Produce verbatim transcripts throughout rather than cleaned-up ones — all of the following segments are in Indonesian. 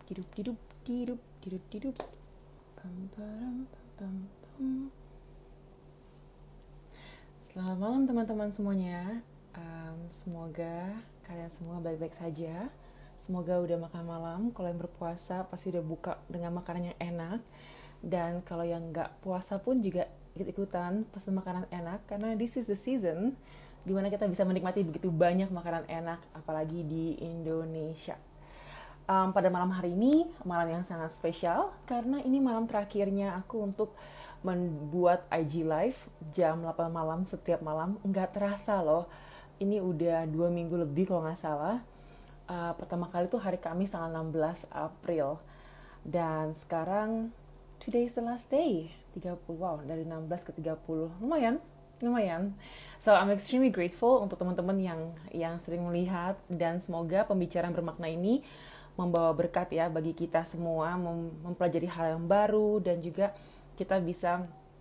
Didup didup didup didup didup. Pam param pam pam pam. Selamat malam teman-teman semuanya. Um, semoga kalian semua baik-baik saja. Semoga udah makan malam. Kalau yang berpuasa pasti udah buka dengan makanan yang enak. Dan kalau yang nggak puasa pun juga ikut-ikutan pesan makanan enak. Karena this is the season dimana kita bisa menikmati begitu banyak makanan enak, apalagi di Indonesia. Um, pada malam hari ini, malam yang sangat spesial, karena ini malam terakhirnya aku untuk membuat I G Live jam delapan malam setiap malam. Nggak terasa loh, ini udah dua minggu lebih kalau nggak salah. Uh, pertama kali tuh hari Kamis tanggal enam belas April. Dan sekarang, today is the last day. tiga puluh, wow, dari enam belas ke tiga puluh. Lumayan, lumayan. So I'm extremely grateful untuk teman-teman yang yang sering melihat, dan semoga pembicaraan bermakna ini membawa berkat ya bagi kita semua, mem- mempelajari hal yang baru, dan juga kita bisa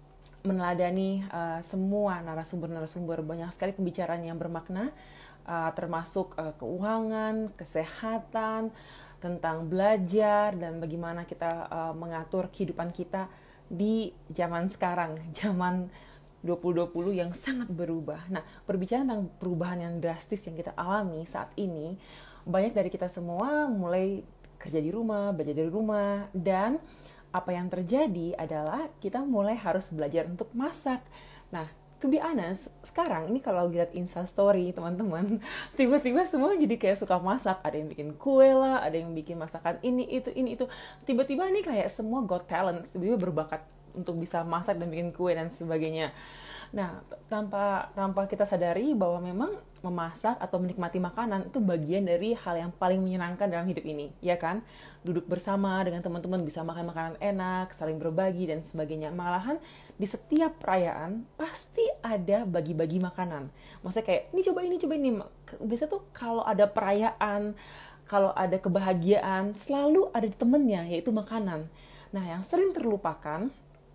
meneladani uh, semua narasumber-narasumber. Banyak sekali pembicaraan yang bermakna, uh, termasuk uh, keuangan, kesehatan, tentang belajar, dan bagaimana kita uh, mengatur kehidupan kita di zaman sekarang, zaman dua ribu dua puluh yang sangat berubah. Nah, berbicara tentang perubahan yang drastis yang kita alami saat ini, banyak dari kita semua mulai kerja di rumah, belajar dari rumah, dan apa yang terjadi adalah kita mulai harus belajar untuk masak. Nah, to be honest, sekarang ini kalau lihat Insta Story teman-teman, tiba-tiba semua jadi kayak suka masak. Ada yang bikin kue lah, ada yang bikin masakan ini, itu, ini, itu. Tiba-tiba nih kayak semua got talent, tiba-tiba berbakat untuk bisa masak dan bikin kue dan sebagainya. Nah, tanpa tanpa kita sadari bahwa memang memasak atau menikmati makanan itu bagian dari hal yang paling menyenangkan dalam hidup ini, ya kan? Duduk bersama dengan teman-teman, bisa makan makanan enak, saling berbagi dan sebagainya. Malahan di setiap perayaan pasti ada bagi-bagi makanan. Maksudnya kayak, ini coba ini, coba ini. Biasanya tuh kalau ada perayaan, kalau ada kebahagiaan, selalu ada temennya, yaitu makanan. Nah, yang sering terlupakan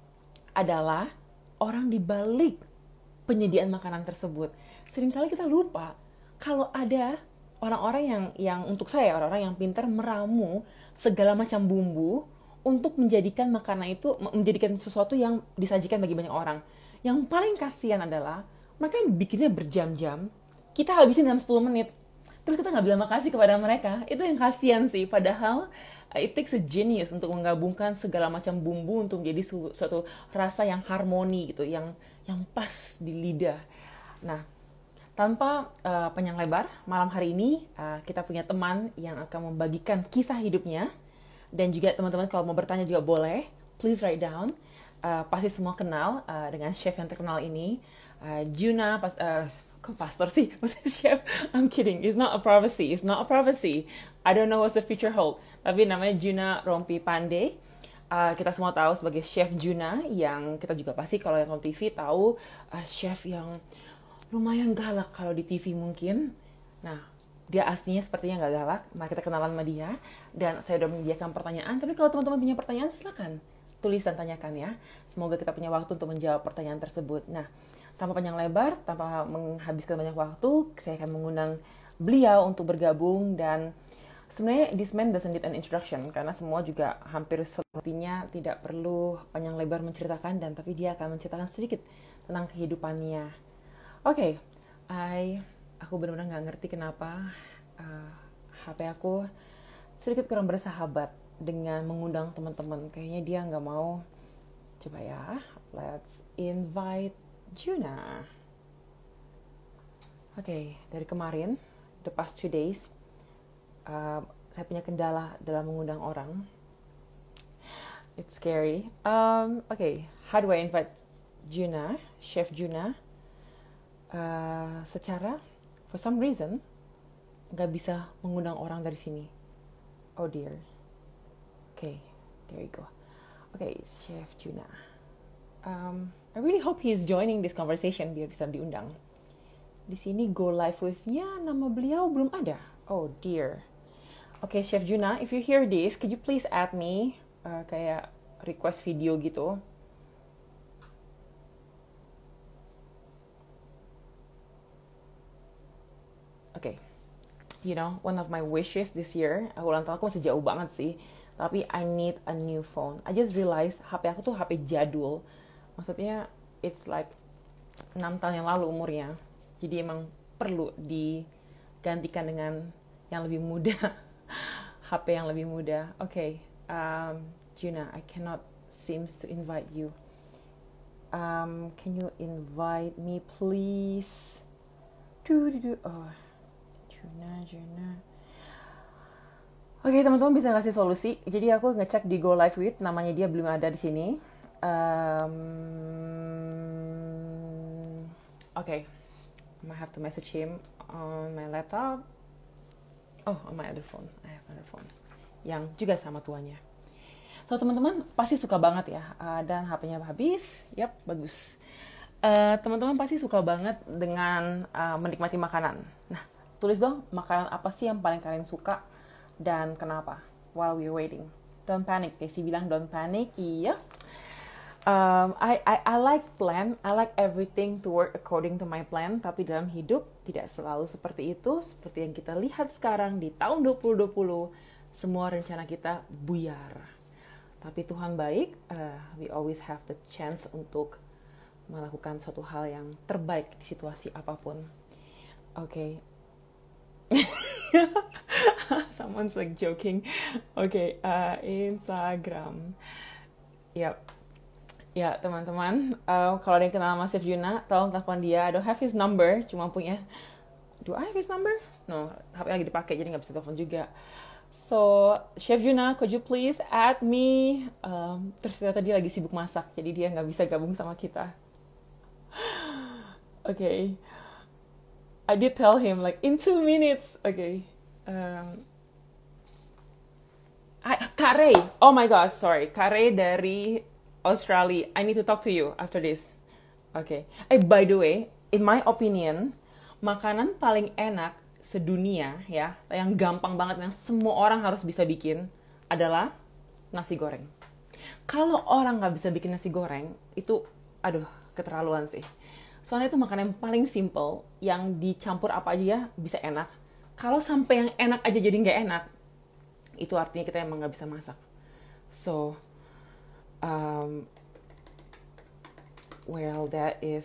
adalah orang di balik penyediaan makanan tersebut. Seringkali kita lupa kalau ada orang-orang yang yang untuk saya, orang-orang yang pintar meramu segala macam bumbu untuk menjadikan makanan itu, menjadikan sesuatu yang disajikan bagi banyak orang. Yang paling kasihan adalah mereka bikinnya berjam-jam, kita habisin dalam sepuluh menit. Terus kita nggak bilang makasih kepada mereka. Itu yang kasihan sih. Padahal it takes a genius untuk menggabungkan segala macam bumbu untuk menjadi su- suatu rasa yang harmoni gitu, yang yang pas di lidah. Nah, tanpa uh, panjang lebar, malam hari ini uh, kita punya teman yang akan membagikan kisah hidupnya, dan juga teman-teman kalau mau bertanya juga boleh, please write down. Uh, pasti semua kenal uh, dengan chef yang terkenal ini, uh, Juna. Pas, uh, kok pastor sih? Maksudnya chef? I'm kidding. It's not a prophecy. It's not a prophecy. I don't know what's the future hold. Tapi namanya Juna Rompi Pandey. Uh, kita semua tahu sebagai Chef Juna, yang kita juga pasti kalau yang nonton T V tahu uh, chef yang lumayan galak kalau di T V mungkin. Nah, dia aslinya sepertinya nggak galak. Mari kita kenalan sama dia. Dan saya udah menyediakan pertanyaan. Tapi kalau teman-teman punya pertanyaan, silakan tulis dan tanyakan ya. Semoga kita punya waktu untuk menjawab pertanyaan tersebut. Nah, tanpa panjang lebar, tanpa menghabiskan banyak waktu, saya akan mengundang beliau untuk bergabung. Dan sebenarnya this man doesn't need an introduction, karena semua juga hampir sepertinya tidak perlu panjang lebar menceritakan, dan tapi dia akan menceritakan sedikit tentang kehidupannya. Oke, okay, I aku benar-benar nggak ngerti kenapa uh, H P aku sedikit kurang bersahabat dengan mengundang teman-teman. Kayaknya dia nggak mau. Coba ya, let's invite Juna. Oke, okay, dari kemarin, the past two days, uh, saya punya kendala dalam mengundang orang. It's scary. Um, Oke, okay, how do I invite Juna, Chef Juna? Uh, secara, for some reason, nggak bisa mengundang orang dari sini. Oh dear. Oke, okay, there you go. Oke, okay, Chef Juna. Um, I really hope he's joining this conversation biar bisa diundang. Di sini go live with-nya nama beliau belum ada. Oh dear. Oke, okay, Chef Juna, if you hear this, could you please add me uh, kayak request video gitu? Oke. Okay. you know, one of my wishes this year, uh, ulang tahun aku masih jauh banget sih, tapi I need a new phone. I just realized H P aku tuh H P jadul, maksudnya it's like enam tahun yang lalu umurnya, jadi emang perlu digantikan dengan yang lebih muda. H P yang lebih muda. Oke, okay. um, Juna, I cannot seems to invite you. Um, can you invite me, please? Do do do. Oh, Juna, Juna. Oke, okay, teman-teman bisa kasih solusi. Jadi aku ngecek di Go Live With, namanya dia belum ada di sini. Um, Oke, okay. I might have to message him on my laptop. Oh, on my other phone. I have another phone. Yang juga sama tuanya. So, teman-teman pasti suka banget ya. Uh, dan H P-nya habis. Yap, bagus. Uh, teman-teman pasti suka banget dengan uh, menikmati makanan. Nah, tulis dong makanan apa sih yang paling kalian suka dan kenapa while we're waiting. Don't panic. Casey bilang don't panic. Iya. Um, I, I, I like plan. I like everything to work according to my plan. Tapi dalam hidup tidak selalu seperti itu. Seperti yang kita lihat sekarang di tahun dua ribu dua puluh. Semua rencana kita buyar. Tapi Tuhan baik, uh, we always have the chance untuk melakukan suatu hal yang terbaik di situasi apapun. Oke. Okay. Someone's like joking. Oke, okay, uh, Instagram. Yap. Ya, teman-teman, uh, kalau ada yang kenal sama Chef Juna, tolong telepon dia. I don't have his number, cuma punya... Do I have his number? No, H P lagi dipakai, jadi nggak bisa telepon juga. So, Chef Juna, could you please add me? Um, terus ternyata dia lagi sibuk masak, jadi dia nggak bisa gabung sama kita. Oke. Okay. I did tell him, like, in two minutes. Oke. Okay. Um, Kak Ray. Oh my gosh, sorry. Kak Ray dari Australia. I need to talk to you after this. Oke. Okay. Eh, by the way, in my opinion, makanan paling enak sedunia ya, yang gampang banget, yang semua orang harus bisa bikin adalah nasi goreng. Kalau orang nggak bisa bikin nasi goreng, itu aduh keterlaluan sih. Soalnya itu makanan yang paling simple, yang dicampur apa aja ya bisa enak. Kalau sampai yang enak aja jadi nggak enak, itu artinya kita emang nggak bisa masak. So, um, well that is.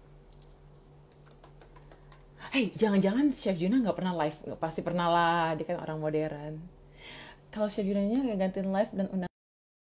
Hey, jangan-jangan Chef Juna nggak pernah live? Nggak, pasti pernah lah, dia kan orang modern. Kalau Chef Junanya nggak gantiin live dan undang.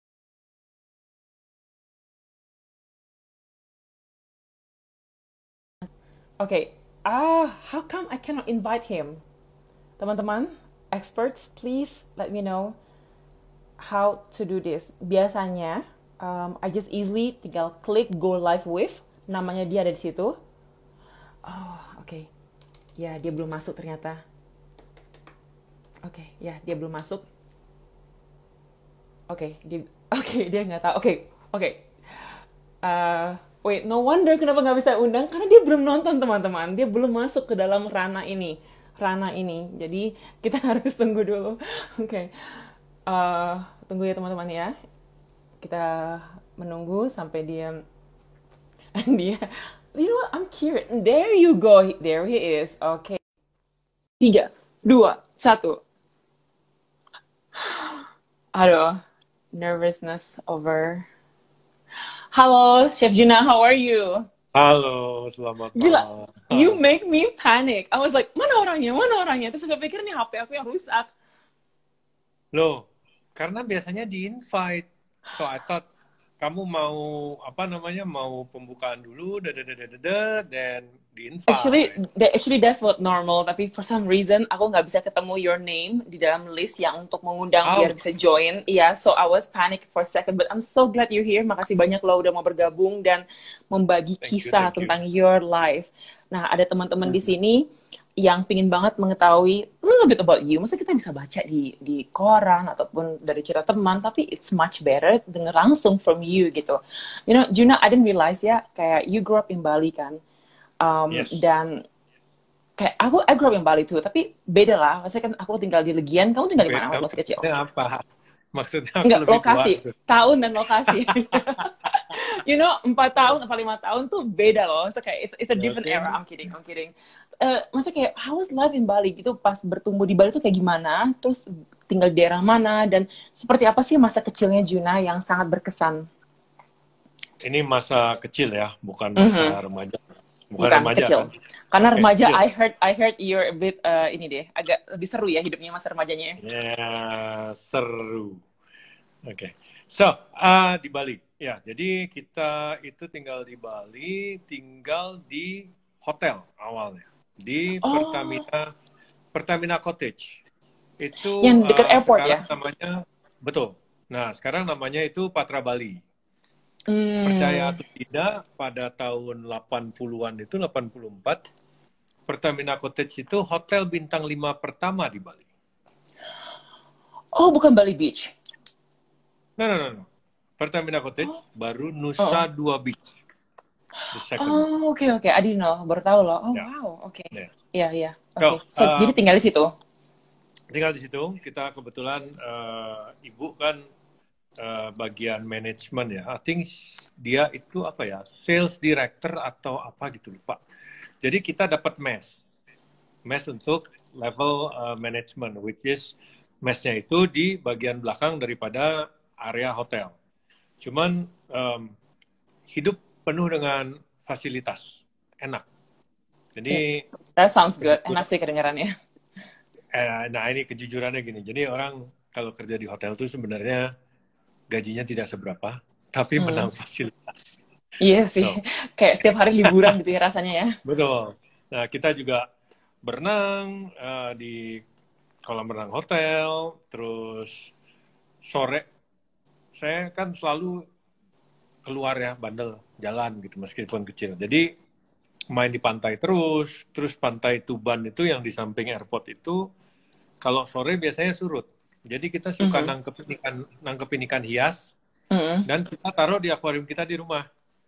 Oke, okay. ah, how come I cannot invite him? Teman-teman, experts, please let me know how to do this. Biasanya, um, I just easily tinggal klik Go Live With, namanya dia ada di situ. Oh, oke. Okay. Ya, dia belum masuk ternyata. Oke, okay, ya, dia belum masuk. Oke, okay, dia oke, okay, dia nggak tahu. Oke, okay, oke. Okay. Uh, wait, no wonder kenapa nggak bisa undang, karena dia belum nonton, teman-teman. Dia belum masuk ke dalam ranah ini. Ranah ini. Jadi, kita harus tunggu dulu. Oke. Okay. Uh, tunggu ya, teman-teman ya. Kita menunggu sampai dia dia You know what? I'm curious. There you go. There he is. Okay. Tiga, dua, satu. Aduh, nervousness over. Halo, Chef Juna. How are you? Halo, selamat malam. Gila, you make me panic. I was like, mana orangnya? Mana orangnya? Terus gue pikir nih H P aku yang rusak. Loh, karena biasanya di-invite. So I thought kamu mau apa namanya mau pembukaan dulu, dadadadadada, dan di-invite. Actually, actually that's what normal. Tapi for some reason aku nggak bisa ketemu your name di dalam list yang untuk mengundang oh. biar bisa join. Iya, yeah, so I was panic for a second. But I'm so glad you're here. Makasih banyak lo udah mau bergabung dan membagi thank kisah you, tentang you. your life. Nah, ada teman-teman hmm. di sini yang pingin banget mengetahui a little bit about you. Masa kita bisa baca di di koran ataupun dari cerita teman, tapi it's much better denger langsung from you gitu. You know, Juna, I didn't realize ya, kayak you grew up in Bali kan, um, yes. dan kayak aku I grew up in Bali tuh, tapi beda lah. Maksudnya kan aku tinggal di Legian, kamu tinggal di mana waktu masih kecil? Apa? Maksudnya enggak, lokasi, tua. Tahun dan lokasi. You know, empat tahun atau lima tahun tuh beda loh. So kayak it's, it's a different Oke. era. I'm kidding, I'm kidding. Uh, maksudnya kayak how was life in Bali gitu pas bertumbuh di Bali tuh kayak gimana? Terus tinggal di daerah mana dan seperti apa sih masa kecilnya Juna yang sangat berkesan? Ini masa kecil ya, bukan masa Mhm. remaja. Bukan Bukan remaja kecil. kan? Karena Oke, remaja, kecil. I heard, I heard you're a bit uh, ini deh, agak lebih seru ya hidupnya masa remajanya. Ya, seru. Oke. So, ah, di Bali. Ya, jadi kita itu tinggal di Bali, tinggal di hotel awalnya. Di Oh, Pertamina, Pertamina Cottage. Itu yang dekat ah, airport sekarang ya? namanya, betul. Nah, sekarang namanya itu Patra Bali. Percaya Hmm. atau tidak, pada tahun delapan puluhan itu, delapan puluh empat, Pertamina Cottage itu hotel bintang lima pertama di Bali. Oh, bukan Bali Beach. No, no, no, no. Pertamina Oh, Cottage baru Nusa oh, Dua Beach, the second one. oh, oke oke. I didn't know, baru tahu loh. Oh Ya, wow, oke. ya. Iya iya, So, oke. So jadi um, tinggal di situ. tinggal di situ. Kita kebetulan uh, ibu kan uh, bagian manajemen ya. I think dia itu apa ya, sales director atau apa gitu lupa. Jadi kita dapat mes, mes untuk level uh, management, which is mesnya itu di bagian belakang daripada area hotel. Cuman um, hidup penuh dengan fasilitas, enak. Iya, Jadi that sounds good. Enak kejujuran, sih kedengarannya. eh, nah ini kejujurannya gini. Jadi orang kalau kerja di hotel tuh sebenarnya gajinya tidak seberapa, tapi Hmm. menang fasilitas. Iya sih, So, kayak setiap hari liburan gitu ya rasanya ya. betul. Nah kita juga berenang eh, di kolam renang hotel, terus sore saya kan selalu keluar ya, bandel, jalan gitu meskipun kecil. Jadi main di pantai terus, terus pantai Tuban itu yang di samping airport itu kalau sore biasanya surut. Jadi kita suka Mhm. nangkepin ikan, nangkepin ikan hias Mhm. dan kita taruh di akuarium kita di rumah.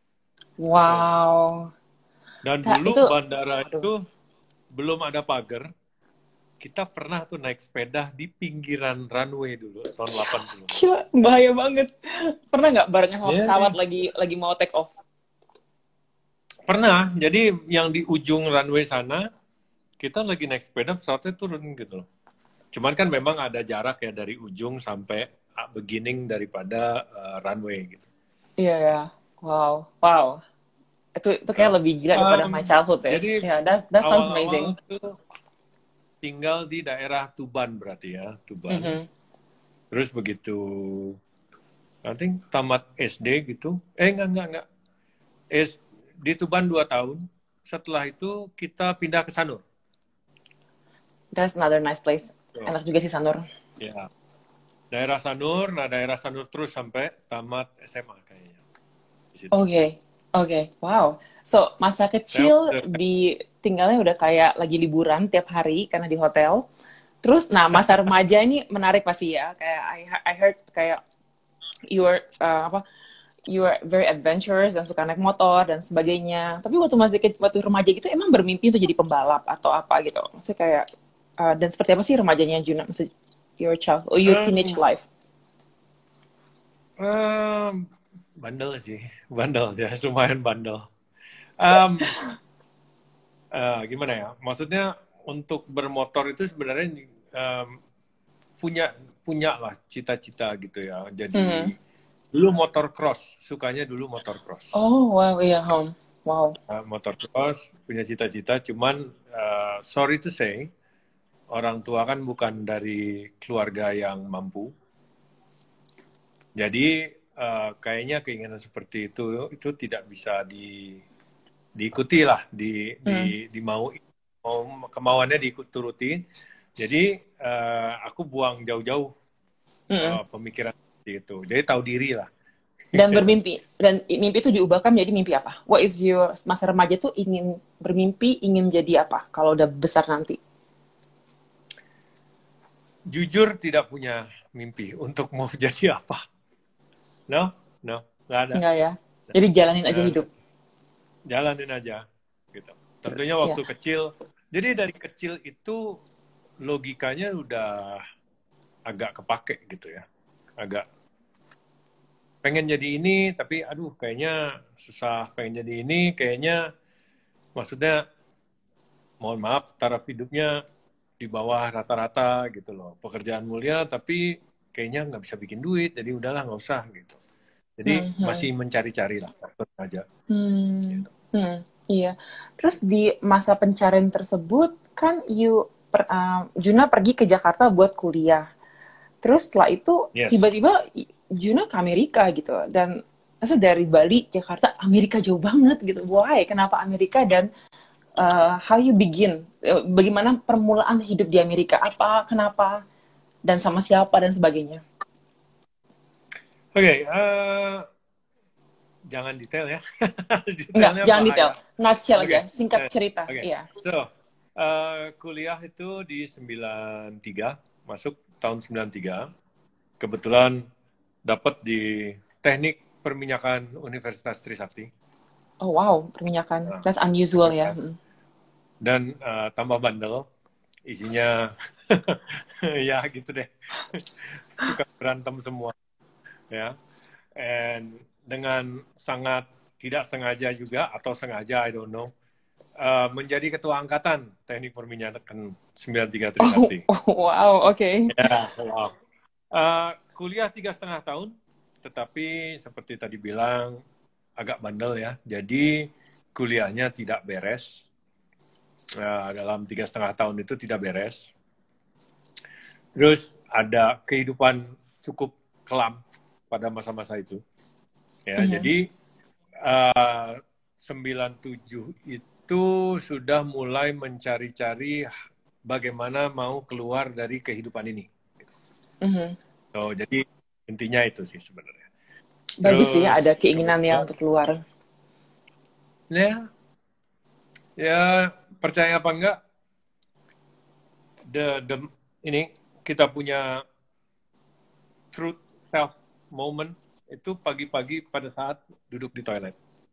So, Wow. dan Kak, dulu itu, bandara waduh, itu belum ada pagar. Kita pernah tuh naik sepeda di pinggiran runway dulu tahun delapan puluh. gila, bahaya banget. Pernah nggak barengan sama pesawat Yeah. lagi lagi mau take off? Pernah. Jadi yang di ujung runway sana kita lagi naik sepeda pesawatnya turun gitu loh. Cuman kan memang ada jarak ya dari ujung sampai uh, beginning daripada uh, runway gitu. Iya ya. Wow, wow. Itu itu kayak So, lebih gila daripada my um, childhood ya. jadi Ya, that that sounds amazing. awal-awal tuh tinggal di daerah Tuban berarti ya, Tuban. Mhm. Terus begitu, I think tamat S D gitu. Eh enggak enggak enggak. S, di Tuban dua tahun. Setelah itu kita pindah ke Sanur. That's another nice place. So, Enak juga sih Sanur. ya, daerah Sanur, nah daerah Sanur terus sampai tamat S M A kayaknya di situ. Oke, oke, wow. So, masa Saya kecil udah, di tinggalnya udah kayak lagi liburan tiap hari karena di hotel. Terus, nah masa remaja ini menarik pasti ya. Kayak I, I heard kayak you were uh, apa? You were very adventurous dan suka naik motor dan sebagainya. Tapi waktu masih ke, waktu remaja gitu emang bermimpi untuk jadi pembalap atau apa gitu. Maksudnya kayak uh, dan seperti apa sih remajanya Juna? Maksud your child or your teenage um, life? um, bandel sih, bandel ya, lumayan bandel. Um, uh, gimana ya? Maksudnya untuk bermotor itu sebenarnya um, punya punya lah cita-cita gitu ya. Hmm. Jadi dulu motor cross, sukanya dulu motor cross. Oh wow, iya home. Wow. Uh, motor cross punya cita-cita, cuman uh, sorry to say, orang tua kan bukan dari keluarga yang mampu. Jadi uh, kayaknya keinginan seperti itu itu tidak bisa di diikuti lah, di Hmm. di di mau mau kemauannya dituruti. Jadi uh, aku buang jauh-jauh Mm-mm. uh, pemikiran seperti itu. Jadi tahu diri lah. Dan bermimpi dan i- mimpi itu diubahkan menjadi mimpi apa? What is your masa remaja tuh ingin bermimpi ingin jadi apa kalau udah besar nanti? Jujur tidak punya mimpi untuk mau jadi apa. No, no, nggak ada. Enggak ya. Jadi jalanin aja Dan hidup. jalanin aja. Gitu. Tentunya Ya. waktu kecil. Jadi dari kecil itu logikanya udah agak kepake gitu ya. Agak pengen jadi ini, tapi aduh kayaknya susah, pengen jadi ini, kayaknya maksudnya mohon maaf, taraf hidupnya di bawah rata-rata gitu loh. Pekerjaan mulia, tapi kayaknya nggak bisa bikin duit, jadi udahlah nggak usah gitu. Jadi Hmm, masih mencari-cari lah, aja. hmm, Gitu. hmm, iya. Terus di masa pencarian tersebut kan you per, uh, Juna pergi ke Jakarta buat kuliah. Terus setelah itu Yes. tiba-tiba Juna ke Amerika gitu. Dan masa dari Bali, Jakarta, Amerika jauh banget gitu. Why? Kenapa Amerika dan uh, how you begin? Uh, Bagaimana permulaan hidup di Amerika? Apa, kenapa, dan sama siapa dan sebagainya? Oke, okay, uh, jangan detail ya. Enggak, Detailnya jangan detail. bahaya. Nutshell Oke, aja, singkat okay. cerita. Oke. Okay. Iya. So, uh, kuliah itu di sembilan tiga, masuk tahun sembilan tiga. Kebetulan dapat di Teknik Perminyakan Universitas Trisakti. Oh wow, perminyakan. Nah, That's unusual ya. Dan uh, tambah bandel, isinya ya gitu deh. Suka berantem semua. Ya. And dengan sangat tidak sengaja juga, atau sengaja, I don't know, uh, menjadi ketua angkatan Teknik Perminyakan sembilan tiga Trisakti. Oh, wow, oke. Okay. Ya, wow. Uh, kuliah tiga setengah tahun, tetapi seperti tadi bilang, agak bandel ya. Jadi kuliahnya tidak beres. Uh, dalam tiga setengah tahun itu tidak beres. Terus ada kehidupan cukup kelam pada masa-masa itu. Ya, mm-hmm. Jadi uh, sembilan tujuh itu sudah mulai mencari-cari bagaimana mau keluar dari kehidupan ini. Mm-hmm. So, jadi intinya itu sih sebenarnya. Bagus sih ada keinginan ya untuk keluar. Ya, ya percaya apa enggak? The, the ini kita punya truth self moment itu pagi-pagi pada saat duduk di toilet.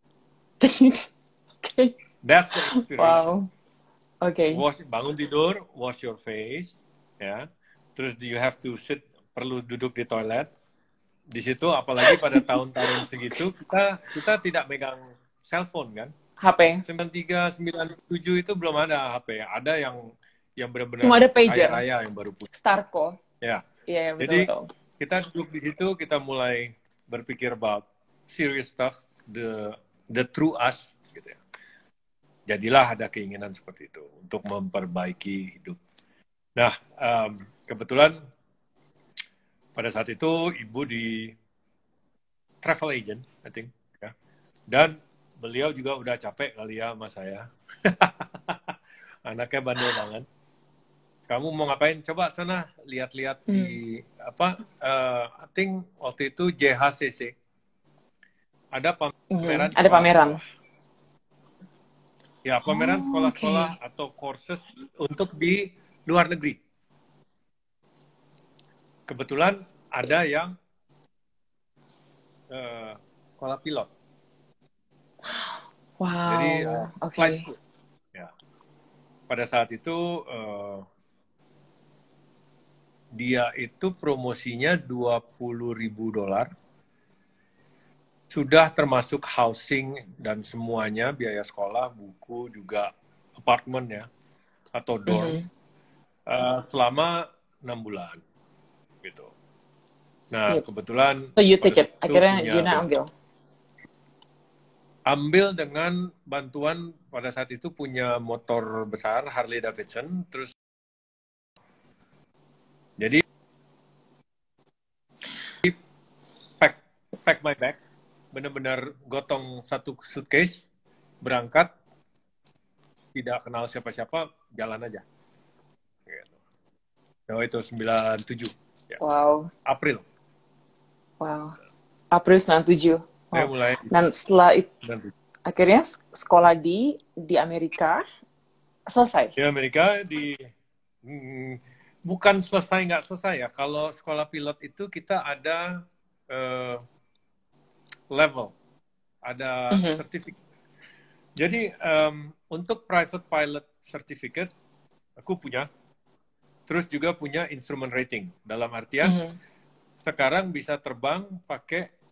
Okay. That's the experience. Wow. Oke. Okay. Wash, bangun tidur, wash your face, ya. Terus you have to sit, perlu duduk di toilet. Di situ apalagi pada tahun-tahun segitu kita kita tidak megang cellphone kan. H P. sembilan tiga, sembilan tujuh itu belum ada H P. Ada yang yang benar-benar cuma ada pager. Raya yang baru punya. Starco. Ya. Iya, yeah, betul. Jadi kita duduk di situ, kita mulai berpikir about serious stuff, the the true us gitu ya. Jadilah ada keinginan seperti itu untuk memperbaiki hidup. Nah, um, kebetulan pada saat itu ibu di travel agent, I think, ya. Dan beliau juga udah capek kali ya sama saya. Anaknya bandel banget. Kamu mau ngapain? Coba sana lihat-lihat hmm. di apa? Uh, I think waktu itu J H C C. Ada pameran. Hmm. Ada pameran. Ya, pameran oh, sekolah-sekolah okay. atau courses untuk di luar negeri. Kebetulan ada yang uh, sekolah pilot. Wow. Jadi uh, okay. flight school. Ya. Pada saat itu uh, dia itu promosinya dua puluh ribu dolar. Sudah termasuk housing dan semuanya, biaya sekolah, buku, juga apartemen ya, atau dorm, mm-hmm. uh, selama enam bulan. Gitu. Nah, yep. kebetulan... So you take it, akhirnya Juna ambil? Ambil dengan bantuan, pada saat itu punya motor besar, Harley Davidson, terus jadi pack, pack my bags, benar-benar gotong satu suitcase, berangkat, tidak kenal siapa-siapa, jalan aja. Gitu. Nah, itu sembilan tujuh. Ya. Wow. April. Wow. April sembilan tujuh. Wow. Saya mulai. Dan setelah itu, akhirnya sekolah di di Amerika selesai? Di Amerika, di... Hmm, bukan selesai, nggak selesai ya. Kalau sekolah pilot itu kita ada... Uh, level, ada mm-hmm. certificate. Jadi um, untuk private pilot certificate aku punya, terus juga punya instrument rating. Dalam artian mm-hmm. sekarang bisa terbang pakai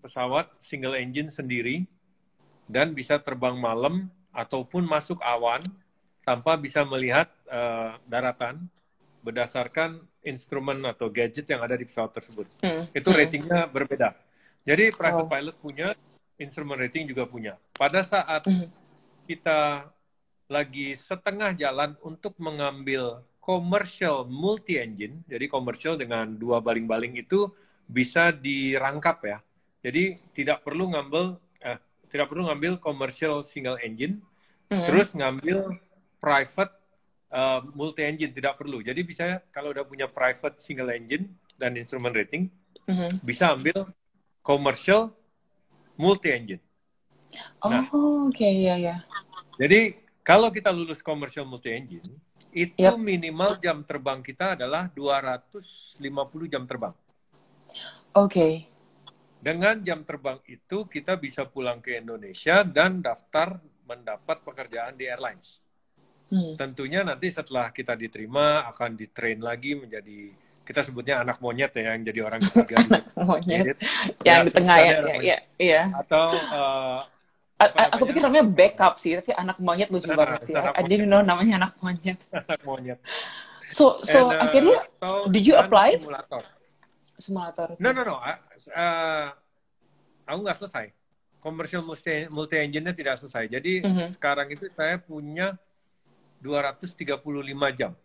pesawat single engine sendiri dan bisa terbang malam ataupun masuk awan tanpa bisa melihat uh, daratan berdasarkan instrumen atau gadget yang ada di pesawat tersebut. Hmm. Itu ratingnya berbeda. Jadi private oh. pilot punya, instrument rating juga punya. Pada saat hmm. kita lagi setengah jalan untuk mengambil commercial multi-engine, jadi komersial dengan dua baling-baling itu bisa dirangkap ya. Jadi tidak perlu ngambil, eh, tidak perlu ngambil commercial single engine, hmm. terus ngambil private uh, multi-engine, tidak perlu. Jadi bisa kalau udah punya private single engine dan instrument rating, hmm. bisa ambil commercial multi-engine. Oh, nah, oke, okay, ya, ya. Jadi kalau kita lulus commercial multi-engine, itu yep. minimal jam terbang kita adalah dua ratus lima puluh jam terbang. Oke. Okay. Dengan jam terbang itu, kita bisa pulang ke Indonesia dan daftar mendapat pekerjaan di airlines. Hmm. Tentunya nanti setelah kita diterima, akan ditrain lagi menjadi, kita sebutnya anak monyet ya, yang jadi orang ketiga. Monyet. Yang di tengah ya, ya, ya. Atau... Uh, A aku pikir namanya backup sih, tapi anak monyet lucu nah, banget sih. I didn't know namanya anak monyet. Anak monyet. So, so And, uh, akhirnya, did you apply? Simulator. Simulator. No, no, no. Uh, uh, aku nggak selesai. Commercial multi-engine-nya tidak selesai. Jadi mm-hmm. sekarang itu saya punya dua ratus tiga puluh lima jam.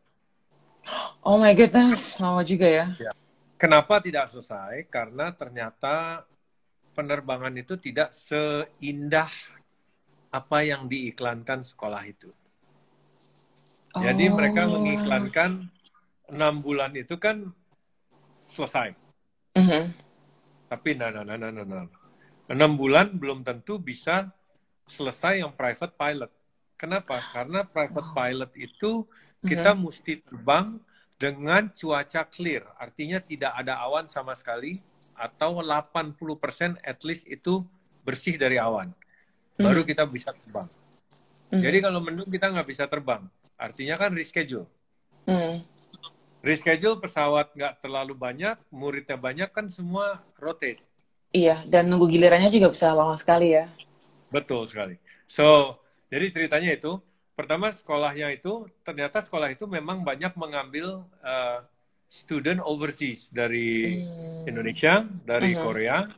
Oh my goodness, lama juga ya. ya. Kenapa tidak selesai? Karena ternyata penerbangan itu tidak seindah apa yang diiklankan sekolah itu. Oh. Jadi mereka mengiklankan enam bulan itu kan selesai. Mm-hmm. Tapi nah, nah, nah, nah, nah, nah. enam bulan belum tentu bisa selesai yang private pilot. Kenapa? Karena private pilot itu kita mm-hmm. mesti terbang dengan cuaca clear. Artinya tidak ada awan sama sekali. Atau delapan puluh persen at least itu bersih dari awan. Baru mm-hmm. kita bisa terbang. Mm-hmm. Jadi kalau mendung kita nggak bisa terbang. Artinya kan reschedule. Mm. Reschedule pesawat nggak terlalu banyak, muridnya banyak kan semua rotate. Iya, dan nunggu gilirannya juga bisa lama sekali ya. Betul sekali. So, jadi ceritanya itu, pertama sekolahnya itu, ternyata sekolah itu memang banyak mengambil... Uh, student overseas dari hmm. Indonesia, dari uh-huh. Korea,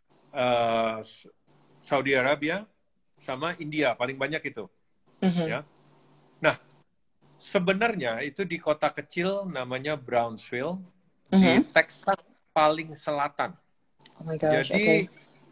uh, Saudi Arabia, sama India, paling banyak itu. Uh-huh. Ya. Nah, sebenarnya itu di kota kecil namanya Brownsville, uh-huh. di Texas paling selatan. Oh my gosh, Jadi, okay.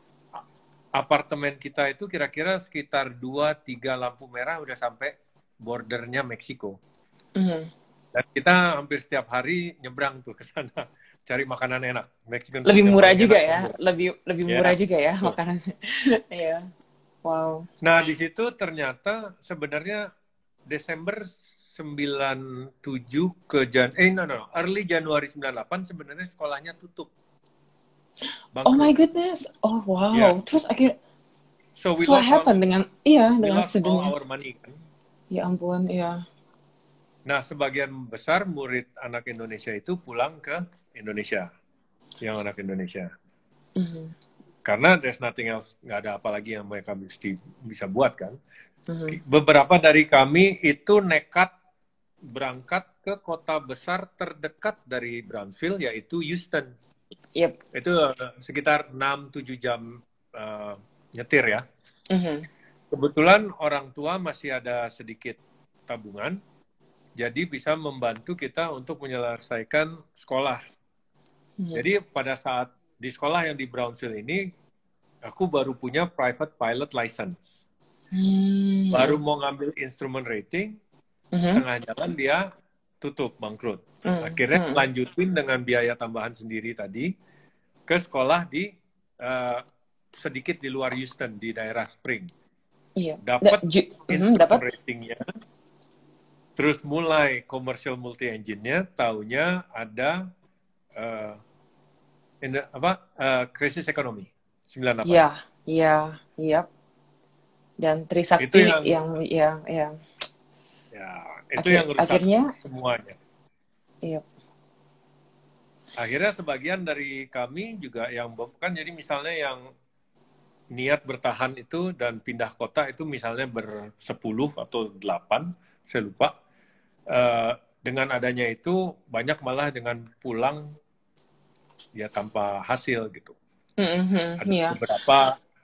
apartemen kita itu kira-kira sekitar dua tiga lampu merah udah sampai bordernya Meksiko. Uh-huh. Dan kita hampir setiap hari nyebrang tuh ke sana cari makanan enak. Mexican lebih murah juga ya, enak. lebih lebih murah yeah. juga ya so. makanan. Iya. Wow. Nah, di situ ternyata sebenarnya Desember sembilan tujuh ke Jan eh no no, early Januari sembilan delapan sebenarnya sekolahnya tutup. Bangkrut. Oh my goodness. Oh wow. Yeah. Terus akhir So, we so what happened dengan iya dengan studentnya. Our money kan. Ya ampun, iya. Nah, sebagian besar murid anak Indonesia itu pulang ke Indonesia, yang anak Indonesia. Mm-hmm. Karena there's nothing else, nggak ada apa lagi yang mereka mesti bisa buat kan. Mm-hmm. Beberapa dari kami itu nekat berangkat ke kota besar terdekat dari Brownsville, yaitu Houston. Yep. Itu uh, sekitar enam tujuh jam uh, nyetir ya. Mm-hmm. Kebetulan orang tua masih ada sedikit tabungan. Jadi bisa membantu kita untuk menyelesaikan sekolah. Hmm. Jadi pada saat di sekolah yang di Brownsville ini, aku baru punya private pilot license. Hmm. Baru mau ngambil instrument rating, hmm. setengah jalan dia tutup, bangkrut. Hmm. Akhirnya hmm. lanjutin dengan biaya tambahan sendiri tadi ke sekolah di uh, sedikit di luar Houston, di daerah Spring. Iya. Dapat da, instrument dapat ratingnya. Terus mulai commercial multi-engine-nya, taunya ada uh, in the, apa uh, krisis ekonomi sembilan delapan. Iya, iya, iya. Dan Trisakti itu yang, yang ya, ya. Ya, itu Akhir, yang rusak akhirnya, semuanya. Iya. Akhirnya sebagian dari kami juga yang kan jadi misalnya yang niat bertahan itu dan pindah kota itu misalnya bersepuluh atau delapan, saya lupa. Uh, dengan adanya itu banyak malah dengan pulang ya tanpa hasil gitu. Mm-hmm, Ada yeah. beberapa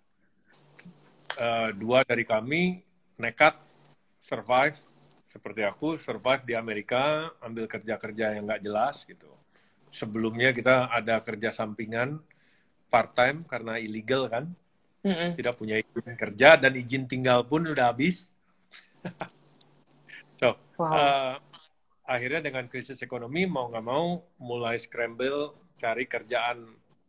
uh, dua dari kami nekat survive seperti aku survive di Amerika, ambil kerja-kerja yang nggak jelas gitu. Sebelumnya kita ada kerja sampingan part time karena illegal kan. Mm-mm. Tidak punya izin kerja dan izin tinggal pun udah habis. so, wow. uh, akhirnya dengan krisis ekonomi mau nggak mau mulai scramble cari kerjaan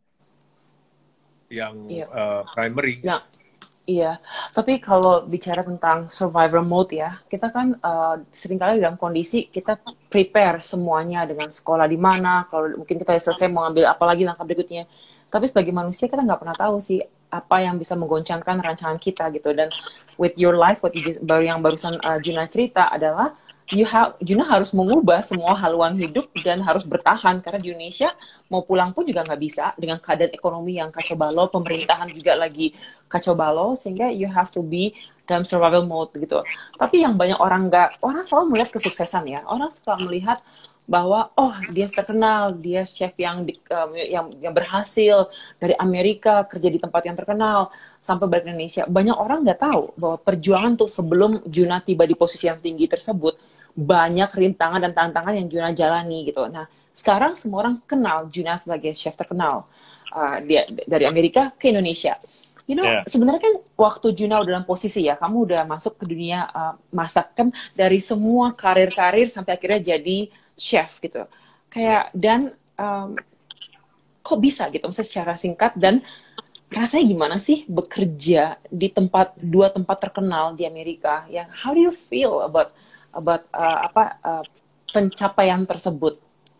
yang yeah. uh, primary. Nah, iya. Tapi kalau bicara tentang survival mode ya, kita kan uh, seringkali dalam kondisi kita prepare semuanya dengan sekolah di mana, kalau mungkin kita selesai mau ambil apa lagi langkah berikutnya. Tapi sebagai manusia kita nggak pernah tahu sih apa yang bisa menggoncangkan rancangan kita gitu. Dan with your life, what you just, baru yang barusan uh, Juna cerita adalah you have, Juna harus mengubah semua haluan hidup dan harus bertahan karena di Indonesia mau pulang pun juga nggak bisa dengan keadaan ekonomi yang kacau balau, pemerintahan juga lagi kacau balau, sehingga you have to be dalam survival mode gitu. Tapi yang banyak orang nggak, orang selalu melihat kesuksesan ya, orang suka melihat bahwa oh dia terkenal, dia chef yang di, um, yang yang berhasil dari Amerika kerja di tempat yang terkenal sampai balik ke Indonesia. Banyak orang nggak tahu bahwa perjuangan tuh sebelum Juna tiba di posisi yang tinggi tersebut banyak rintangan dan tantangan yang Juna jalani gitu. Nah sekarang semua orang kenal Juna sebagai chef terkenal uh, dia dari Amerika ke Indonesia. You know, yeah. Sebenarnya kan waktu Juna udah dalam posisi ya, kamu udah masuk ke dunia uh, masak kan dari semua karir-karir sampai akhirnya jadi chef gitu. Kayak dan um, kok bisa gitu, misalnya secara singkat dan rasanya gimana sih bekerja di tempat dua tempat terkenal di Amerika? Yang how do you feel about about uh, apa uh, pencapaian tersebut?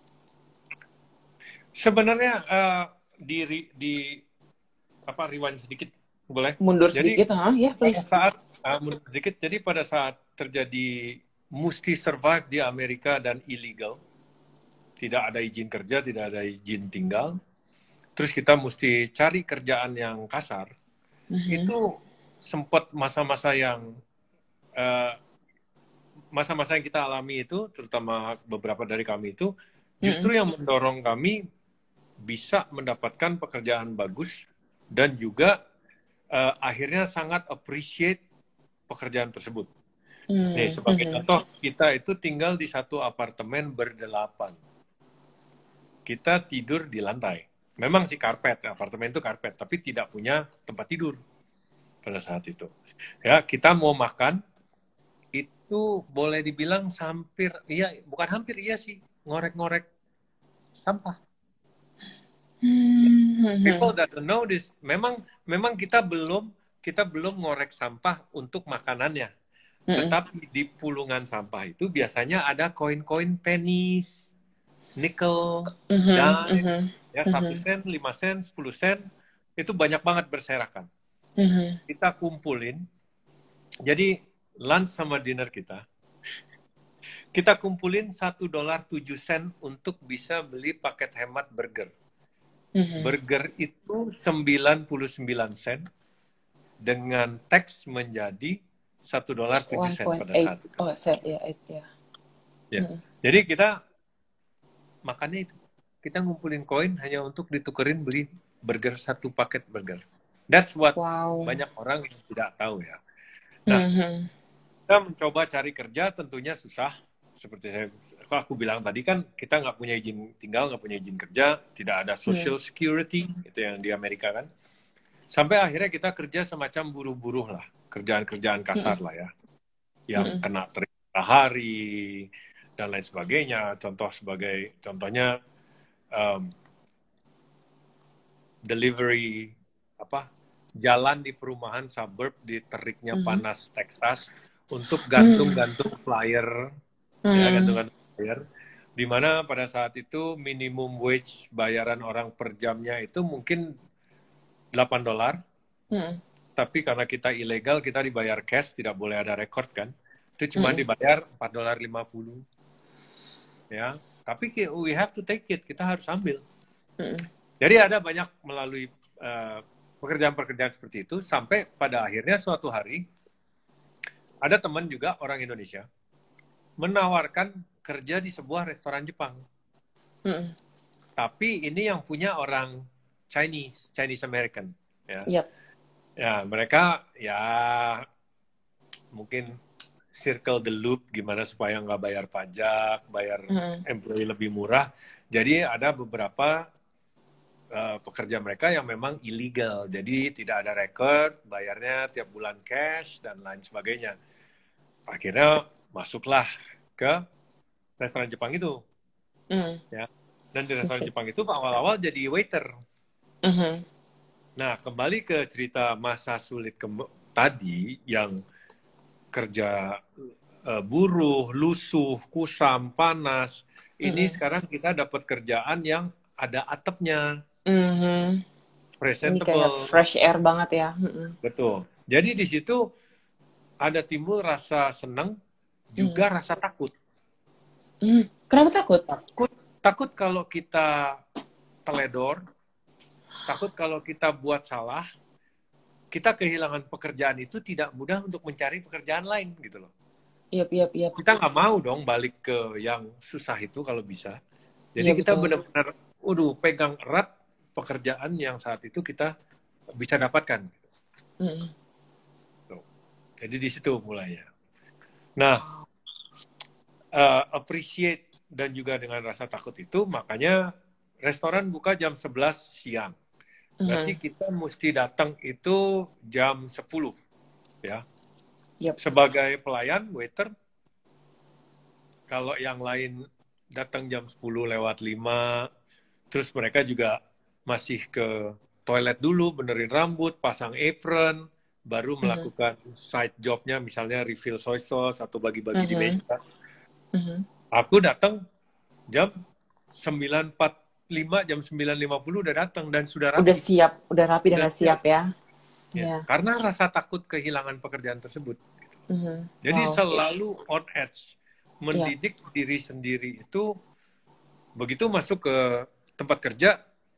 Sebenarnya uh, di di apa rewind sedikit boleh? Mundur jadi, sedikit, ha? Ya, please. Pada saat uh, mundur sedikit, jadi pada saat terjadi mesti survive di Amerika dan illegal, tidak ada izin kerja, tidak ada izin tinggal, terus kita mesti cari kerjaan yang kasar, mm-hmm. itu sempat masa-masa yang uh, masa-masa yang kita alami itu, terutama beberapa dari kami itu, justru mm-hmm. yang mendorong kami bisa mendapatkan pekerjaan bagus dan juga uh, akhirnya sangat appreciate pekerjaan tersebut. Hmm. Nih, sebagai hmm. contoh, kita itu tinggal di satu apartemen berdelapan. Kita tidur di lantai. Memang sih karpet, apartemen itu karpet, tapi tidak punya tempat tidur pada saat itu. Ya, kita mau makan, itu boleh dibilang hampir, iya, bukan hampir, iya sih, ngorek-ngorek sampah. Hmm. People doesn't know this. Memang, memang kita belum, kita belum ngorek sampah untuk makanannya. Mm-hmm. Tetapi di pulungan sampah itu biasanya ada koin-koin pennies, nickel, mm-hmm. dime, mm-hmm. ya satu mm-hmm. sen, lima sen, sepuluh sen, itu banyak banget berserakan. Mm-hmm. Kita kumpulin, jadi lunch sama dinner kita, kita kumpulin satu dolar tujuh sen untuk bisa beli paket hemat burger. Mm-hmm. Burger itu sembilan puluh sembilan sen dengan teks menjadi satu dolar tujuh sen pada saat itu. Oh, set, ya, yeah, yeah. Ya. Mm-hmm. Jadi kita makannya itu, kita ngumpulin koin hanya untuk ditukerin beli burger, satu paket burger. That's what wow. banyak orang yang tidak tahu ya. Nah, mm-hmm. kita mencoba cari kerja tentunya susah. Seperti saya, aku bilang tadi kan kita nggak punya izin tinggal, nggak punya izin kerja, tidak ada social security, hmm. itu yang di Amerika kan. Sampai akhirnya kita kerja semacam buruh-buruh lah, kerjaan-kerjaan kasar hmm. lah ya, yang hmm. kena terik matahari dan lain sebagainya. Contoh sebagai contohnya um, delivery apa jalan di perumahan suburb di teriknya hmm. panas Texas untuk gantung-gantung flyer. Hmm. Ya, gantung-gantung bayar. Di mana pada saat itu minimum wage bayaran orang per jamnya itu mungkin delapan dolar. Hmm. Tapi karena kita ilegal, kita dibayar cash, tidak boleh ada record kan. Itu cuma hmm. dibayar empat dolar lima puluh. Ya, tapi we have to take it, kita harus ambil. Hmm. Jadi ada banyak melalui uh, pekerjaan-pekerjaan seperti itu sampai pada akhirnya suatu hari ada teman juga orang Indonesia menawarkan kerja di sebuah restoran Jepang. Mm-mm. Tapi ini yang punya orang Chinese, Chinese American. Ya, Yep. ya mereka ya mungkin circle the loop gimana supaya nggak bayar pajak, bayar Mm-mm. employee lebih murah. Jadi ada beberapa uh, pekerja mereka yang memang illegal. Jadi tidak ada record, bayarnya tiap bulan cash dan lain sebagainya. Akhirnya masuklah ke restoran Jepang itu. Mm. Ya. Dan di restoran Okay. Jepang itu awal-awal jadi waiter. Mm-hmm. Nah, kembali ke cerita masa sulit ke- tadi yang kerja uh, buruh, lusuh, kusam, panas. Ini Mm-mm. sekarang kita dapat kerjaan yang ada atapnya, Mm-hmm. Ini kayak presentable. fresh air banget ya. Mm-mm. Betul. Jadi di situ ada timbul rasa senang, juga Mm. rasa takut. Mm. Kenapa takut? Takut, takut kalau kita teledor, takut kalau kita buat salah, kita kehilangan pekerjaan itu tidak mudah untuk mencari pekerjaan lain gitu loh. Yap, yap, yap. Kita nggak mau dong balik ke yang susah itu kalau bisa. Jadi Iya, kita betul. benar-benar, waduh, pegang erat pekerjaan yang saat itu kita bisa dapatkan. Mm-mm. Tuh. Jadi di situ mulainya. Nah, uh, appreciate dan juga dengan rasa takut itu, makanya restoran buka jam sebelas siang. Berarti Mhm. kita mesti datang itu jam sepuluh, ya. Yep. Sebagai pelayan, waiter, kalau yang lain datang jam sepuluh lewat lima, terus mereka juga masih ke toilet dulu, benerin rambut, pasang apron, baru Mhm. melakukan side jobnya, misalnya refill soy sauce atau bagi-bagi di Mhm. meja. Mhm. Aku datang jam sembilan empat puluh lima, jam sembilan lima puluh udah datang dan sudah Udah rapi. siap, udah rapi dan Udah udah siap ya. Ya, Iya. karena rasa takut kehilangan pekerjaan tersebut. Mhm. Jadi Wow. selalu on edge, Iya. mendidik diri sendiri itu begitu masuk ke tempat kerja,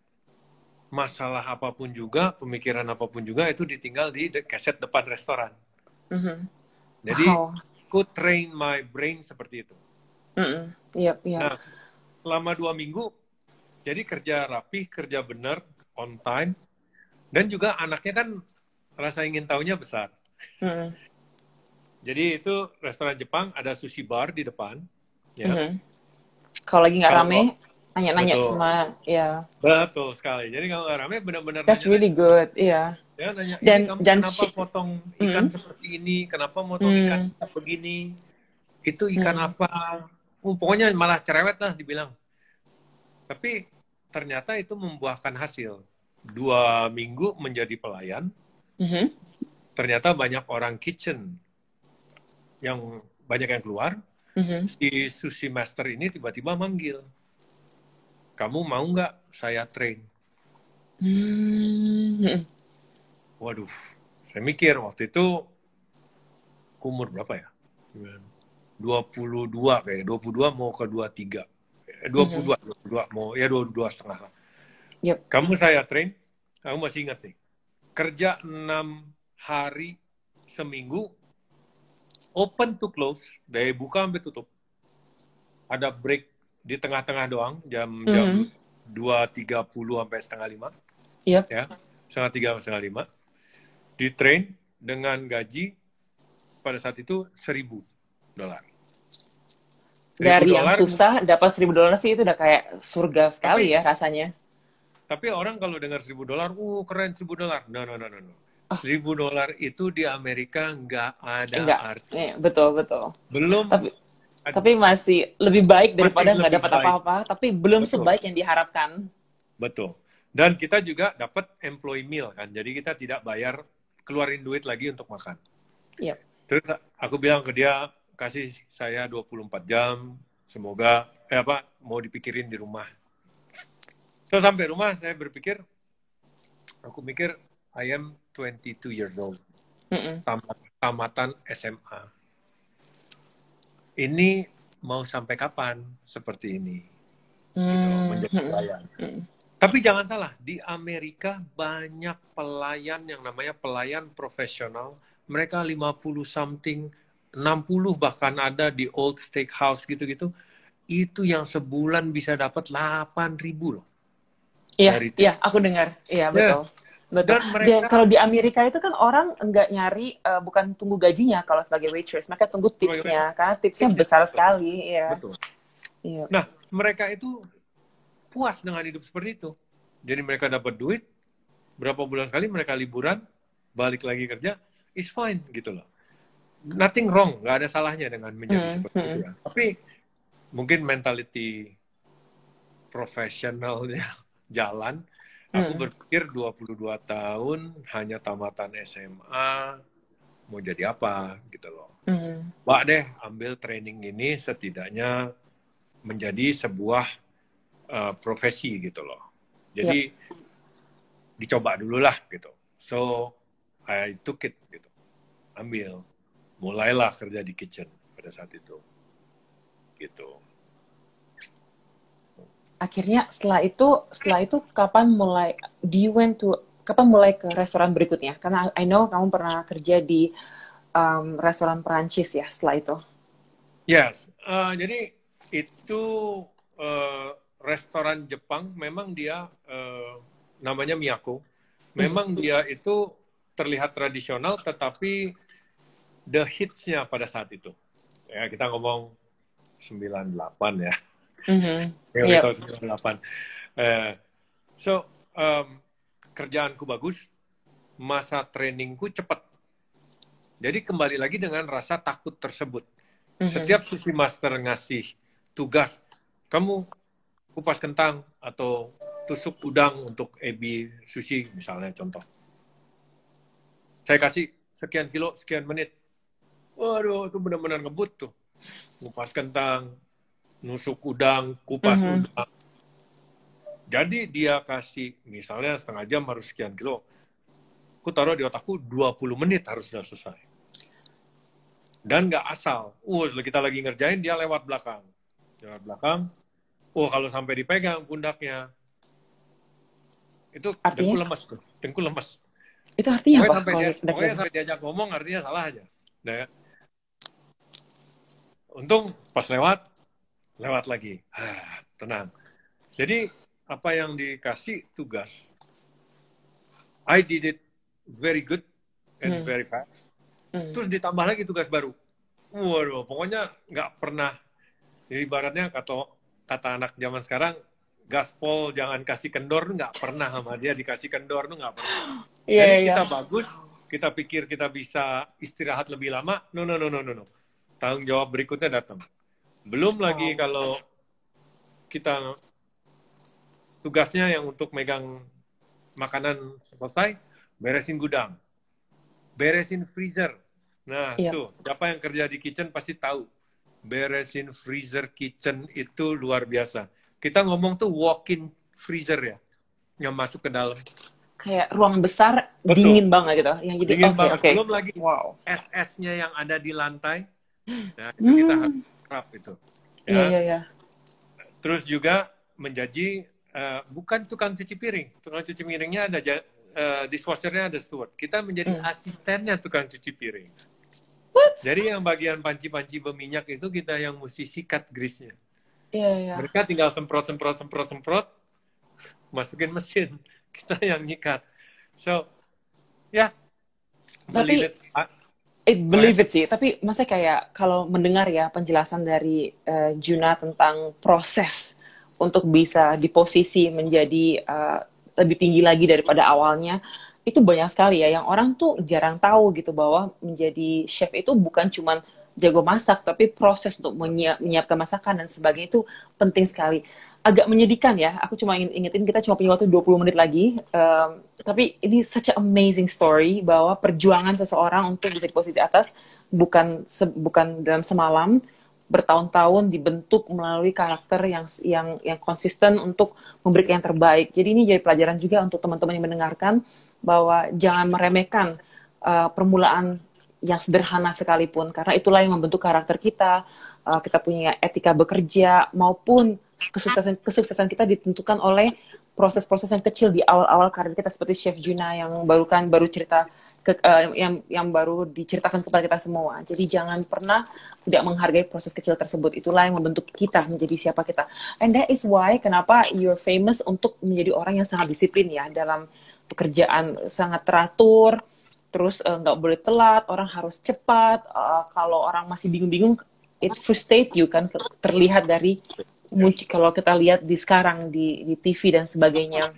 masalah apapun juga, pemikiran apapun juga itu ditinggal di de- kaset depan restoran. Mhm. Jadi Wow. aku train my brain seperti itu. Mhm. Yap, yap. Nah, selama dua minggu, jadi kerja rapi, kerja benar, on time, dan juga anaknya kan rasa ingin tahunya besar. Mhm. Jadi itu restoran Jepang, ada sushi bar di depan. Ya. Mhm. Kalau lagi nggak Kalau rame, nanya-nanya betul, sama, ya. betul sekali. Jadi kalau nggak rame, benar-benar That's nanya-nanya. really good, iya. Ya, nanya, ini Dan kamu dan kenapa shi- potong ikan Mhm. seperti ini? Kenapa potong ikan Hmm. begini? Itu ikan Hmm. apa? Uh, pokoknya malah cerewet lah dibilang. Tapi ternyata itu membuahkan hasil. Dua minggu menjadi pelayan, Mhm. ternyata banyak orang kitchen yang banyak yang keluar. Mhm. Si sushi master ini tiba-tiba manggil, kamu mau nggak saya train? Hmm. Waduh, saya mikir waktu itu umur berapa ya? dua puluh dua kayak, dua puluh dua mau ke dua puluh tiga. Eh, dua puluh dua, dua puluh dua mau, ya dua puluh dua setengah lah. Yep. Kamu saya train, kamu masih ingat nih, kerja enam hari seminggu, open to close, dari buka sampai tutup. Ada break di tengah-tengah doang, jam-jam Mhm. dua tiga puluh sampai setengah lima, Yep. ya, setengah tiga sampai setengah lima. Di train dengan gaji pada saat itu seribu dolar. Dari yang dolar, susah dapat seribu dolar sih itu udah kayak surga sekali tapi ya rasanya. tapi orang kalau dengar seribu dolar, uh keren seribu dolar. No no no no no. Oh, Seribu dolar itu di Amerika nggak ada enggak. arti. Eh, betul, betul. Belum Tapi ad- tapi masih lebih baik masih daripada nggak lebih dapat baik. apa-apa, tapi belum Betul, sebaik yang diharapkan. betul. Dan kita juga dapat employee meal kan. Jadi kita tidak bayar keluarin duit lagi untuk makan. Yep. Terus aku bilang ke dia, kasih saya dua puluh empat jam, semoga eh apa mau dipikirin di rumah. So sampai rumah saya berpikir, aku mikir I am twenty-two years old, Mm-mm. tamat, tamatan S M A. Ini mau sampai kapan seperti ini? Gitu, Hmm. menjadi pelayan. Mm. Tapi jangan salah, di Amerika banyak pelayan yang namanya pelayan profesional. Mereka lima puluh something, enam puluh bahkan ada di Old Steakhouse gitu-gitu. Itu yang sebulan bisa dapat delapan ribu loh Iya, dari iya, tips. aku dengar. Iya, Ya, betul. Betul. dan Dia, mereka kalau di Amerika itu kan orang nggak nyari, eh, bukan tunggu gajinya kalau sebagai waitress, mereka tunggu tipsnya, karena tipsnya tipsnya besar betul. sekali. Iya, Betul. iya. Nah, mereka itu puas dengan hidup seperti itu. Jadi mereka dapat duit, berapa bulan sekali mereka liburan, balik lagi kerja, is fine gitu loh. Nothing wrong, nggak ada salahnya dengan menjadi Hmm, seperti itu hmm, ya. Tapi mungkin mentality profesionalnya jalan. Aku hmm, berpikir dua puluh dua tahun hanya tamatan S M A, mau jadi apa gitu loh. hmm. Mbak deh, ambil training ini setidaknya menjadi sebuah uh, profesi gitu loh. Yep. Jadi dicoba dulu lah gitu. So I took it gitu, ambil, mulailah kerja di kitchen pada saat itu, gitu. Akhirnya setelah itu, setelah itu kapan mulai, do you went to, kapan mulai ke restoran berikutnya? Karena I know kamu pernah kerja di um, restoran Perancis ya setelah itu. Yes, uh, jadi itu uh, restoran Jepang, memang dia uh, namanya Miyako. Memang dia itu terlihat tradisional, tetapi the hits-nya pada saat itu. Ya, kita ngomong sembilan puluh delapan ya. Mm-hmm. Ya, Yep. tahun sembilan puluh delapan. Uh, so, um, kerjaanku bagus, masa trainingku cepat. Jadi kembali lagi dengan rasa takut tersebut. Mm-hmm. Setiap sushi master ngasih tugas, kamu kupas kentang atau tusuk udang untuk ebi sushi misalnya contoh. Saya kasih sekian kilo, sekian menit. Waduh, itu benar-benar ngebut tuh. Kupas kentang, nusuk udang, kupas mm-hmm. udang. Jadi dia kasih, misalnya setengah jam harus sekian kilo. Aku taruh di otakku dua puluh menit harus sudah selesai. Dan nggak asal. Uh, kita lagi ngerjain, dia lewat belakang. Lewat belakang. Oh, kalau sampai dipegang pundaknya, itu dengkul lemas tuh. Dengkul lemas. Itu artinya pokoknya apa? Sampai dia, pokoknya sampai diajak ngomong, artinya salah aja. Nah, untung pas lewat, lewat lagi. Ah, tenang. Jadi, apa yang dikasih tugas, I did it very good and hmm. very fast. Hmm. Terus ditambah lagi tugas baru. Waduh, pokoknya nggak pernah. Jadi ibaratnya kata, kata anak zaman sekarang, gaspol jangan kasih kendor, nggak pernah sama dia dikasih kendor, tuh nggak pernah. Yeah, Jadi yeah. kita bagus, kita pikir kita bisa istirahat lebih lama, no, no, no, no, no, no. Tanggung jawab berikutnya datang. Belum lagi oh. kalau kita tugasnya yang untuk megang makanan selesai, beresin gudang, beresin freezer. Nah, yep. tuh, siapa yang kerja di kitchen pasti tahu. Beresin freezer kitchen itu luar biasa. Kita ngomong tuh walk-in freezer ya, yang masuk ke dalam. Kayak ruang besar, betul. Dingin banget gitu. Yang jadi, dingin okay, banget. Okay. Belum lagi wow. es-esnya yang ada di lantai. Nah, itu hmm. kita harus kerap itu. Iya, ya. iya, iya. Terus juga menjadi, uh, bukan tukang cuci piring. Tukang cuci piringnya ada, uh, dishwashernya ada steward. Kita menjadi hmm. asistennya tukang cuci piring. What? Jadi yang bagian panci-panci berminyak itu kita yang mesti sikat grease-nya. Iya, iya. Mereka tinggal semprot, semprot, semprot, semprot, masukin mesin. Kita yang nyikat. So, ya. Yeah, tapi, it, believe it sih. Tapi maksudnya kayak kalau mendengar ya penjelasan dari uh, Juna tentang proses untuk bisa di posisi menjadi uh, lebih tinggi lagi daripada awalnya, itu banyak sekali ya. Yang orang tuh jarang tahu gitu bahwa menjadi chef itu bukan cuman jago masak, tapi proses untuk menyiap, menyiapkan masakan dan sebagainya itu penting sekali. Agak menyedihkan ya, aku cuma ingin ingetin kita cuma punya waktu dua puluh menit lagi, um, tapi ini such an amazing story bahwa perjuangan seseorang untuk bisa di posisi atas bukan se, bukan dalam semalam, bertahun-tahun dibentuk melalui karakter yang yang yang konsisten untuk memberikan yang terbaik. Jadi ini jadi pelajaran juga untuk teman-teman yang mendengarkan bahwa jangan meremehkan uh, permulaan yang sederhana sekalipun, karena itulah yang membentuk karakter kita. Uh, kita punya etika bekerja maupun kesuksesan kesuksesan kita ditentukan oleh proses-proses yang kecil di awal-awal karir kita seperti Chef Juna yang baru kan baru cerita ke, uh, yang yang baru diceritakan kepada kita semua. Jadi jangan pernah tidak menghargai proses kecil tersebut. Itulah yang membentuk kita menjadi siapa kita. And that is why kenapa you're famous untuk menjadi orang yang sangat disiplin ya dalam pekerjaan, sangat teratur, terus nggak uh, boleh telat, orang harus cepat. Uh, kalau orang masih bingung-bingung, it frustrate you kan, terlihat dari kalau kita lihat di sekarang di, di T V dan sebagainya.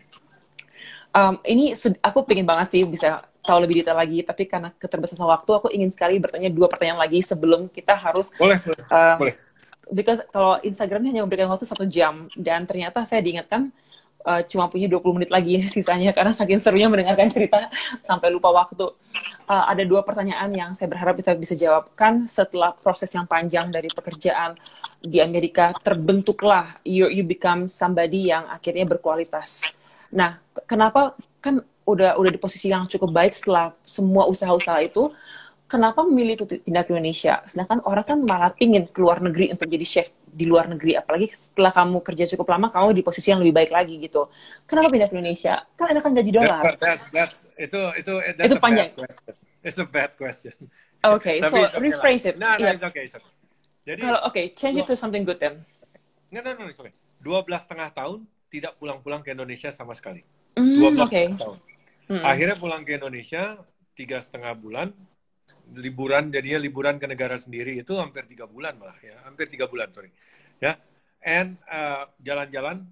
Um, ini aku pengen banget sih bisa tahu lebih detail lagi, tapi karena keterbatasan waktu, aku ingin sekali bertanya dua pertanyaan lagi sebelum kita harus. Boleh, boleh. Uh, boleh. Because kalau Instagramnya hanya memberikan waktu satu jam, dan ternyata saya diingatkan uh, cuma punya dua puluh menit lagi sisanya, karena saking serunya mendengarkan cerita sampai lupa waktu. Uh, ada dua pertanyaan yang saya berharap kita bisa jawabkan setelah proses yang panjang dari pekerjaan di Amerika, terbentuklah you, you become somebody yang akhirnya berkualitas. Nah, kenapa kan udah udah di posisi yang cukup baik setelah semua usaha-usaha itu, kenapa memilih untuk pindah ke Indonesia? Sedangkan orang kan malah pingin keluar negeri untuk jadi chef di luar negeri, apalagi setelah kamu kerja cukup lama, kamu di posisi yang lebih baik lagi gitu. Kenapa pindah ke Indonesia? Kan enakan gaji dolar. That, that's, that's, itu itu that's itu a panjang. Bad question. It's a bad question. Oke, okay, so okay rephrase it. Nah, yeah. no, it's okay. It's okay. Jadi, kalau oke, okay, change it to something good then. Nggak, no, no, it's okay. dua belas setengah tahun tidak pulang-pulang ke Indonesia sama sekali. Mm, dua belas okay. tahun. Mm. Akhirnya pulang ke Indonesia tiga setengah bulan, liburan, jadinya liburan ke negara sendiri itu hampir tiga bulan malah ya, hampir tiga bulan sorry, ya. And uh, jalan-jalan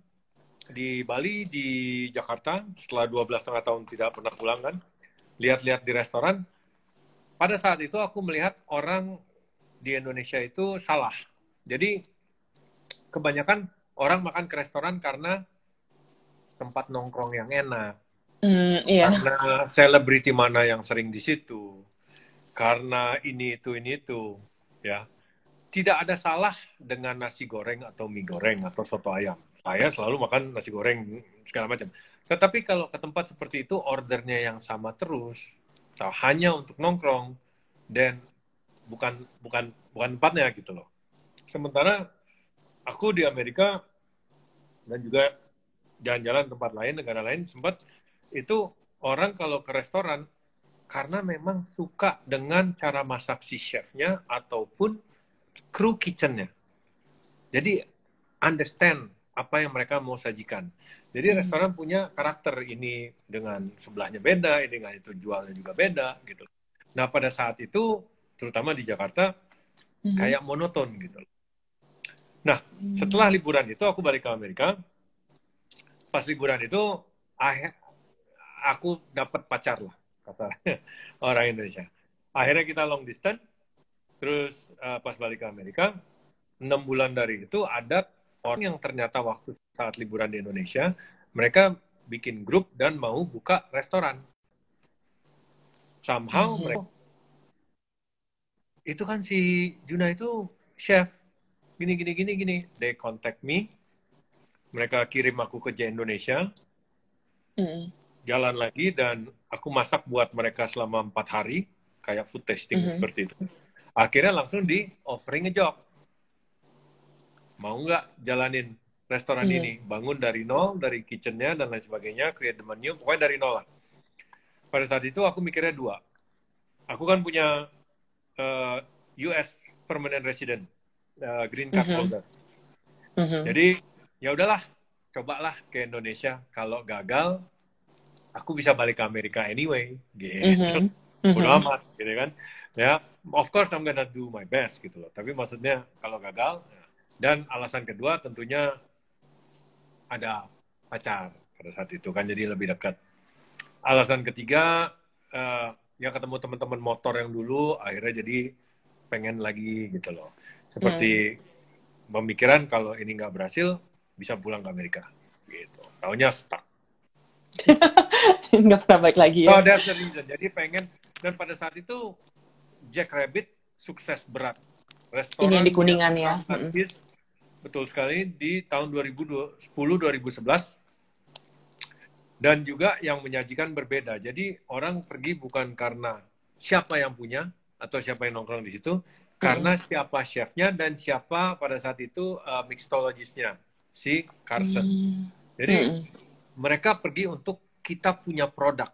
di Bali, di Jakarta setelah dua belas setengah tahun tidak pernah pulang kan, lihat-lihat di restoran. Pada saat itu aku melihat orang di Indonesia itu salah. Jadi kebanyakan orang makan ke restoran karena tempat nongkrong yang enak, mm, iya. karena selebriti mana yang sering di situ, karena ini itu ini itu, ya. Tidak ada salah dengan nasi goreng atau mie goreng atau soto ayam. Saya selalu makan nasi goreng segala macam. Tetapi kalau ke tempat seperti itu ordernya yang sama terus, hanya untuk nongkrong, dan bukan bukan bukan tempatnya gitu loh. Sementara aku di Amerika dan juga jalan-jalan tempat lain, negara lain, sempat itu orang kalau ke restoran karena memang suka dengan cara masak si chefnya ataupun kru kitchennya. Jadi understand apa yang mereka mau sajikan. Jadi hmm. restoran punya karakter, ini dengan sebelahnya beda, ini dengan itu jualnya juga beda gitu. Nah pada saat itu, terutama di Jakarta, hmm. kayak monoton gitu. Nah hmm. setelah liburan itu aku balik ke Amerika. Pas liburan itu, aku dapat pacar lah, kasarnya orang Indonesia. Akhirnya kita long distance. Terus uh, pas balik ke Amerika, enam bulan dari itu ada orang yang ternyata waktu saat liburan di Indonesia, mereka bikin grup dan mau buka restoran. Somehow mm-hmm. mereka, itu kan si Juna itu chef, gini gini gini gini. They contact me, mereka kirim aku ke J Indonesia, mm-hmm. jalan lagi dan aku masak buat mereka selama empat hari, kayak food tasting mm-hmm. seperti itu. Akhirnya langsung di offering a job. Mau nggak jalanin restoran yeah. ini? Bangun dari nol, dari kitchennya dan lain sebagainya, create the menu, pokoknya dari nol lah. Pada saat itu aku mikirnya dua. Aku kan punya uh, U S permanent resident, uh, green card mm-hmm. holder. Mm-hmm. Jadi ya udahlah, cobalah ke Indonesia. Kalau gagal, aku bisa balik ke Amerika anyway. Gitu. Mm-hmm. Udah amat, gitu kan? Ya, of course I'm gonna do my best gitu loh. Tapi maksudnya kalau gagal, dan alasan kedua tentunya ada pacar pada saat itu kan, jadi lebih dekat. Alasan ketiga, uh, ya ketemu teman-teman motor yang dulu, akhirnya jadi pengen lagi gitu loh. Seperti hmm. pemikiran kalau ini nggak berhasil, bisa pulang ke Amerika. Gitu. Taunya stuck. Nggak pernah balik lagi ya. Oh, that's the reason. Jadi pengen, dan pada saat itu Jack Rabbit sukses berat. Restoran ini yang di Kuningan ya. Artis, betul sekali, di tahun dua ribu sepuluh dua ribu sebelas. Dan juga yang menyajikan berbeda. Jadi orang pergi bukan karena siapa yang punya atau siapa yang nongkrong di situ, hmm. karena siapa chefnya dan siapa pada saat itu uh, mixologisnya, si Carson. Hmm. Jadi hmm. mereka pergi untuk kita punya produk.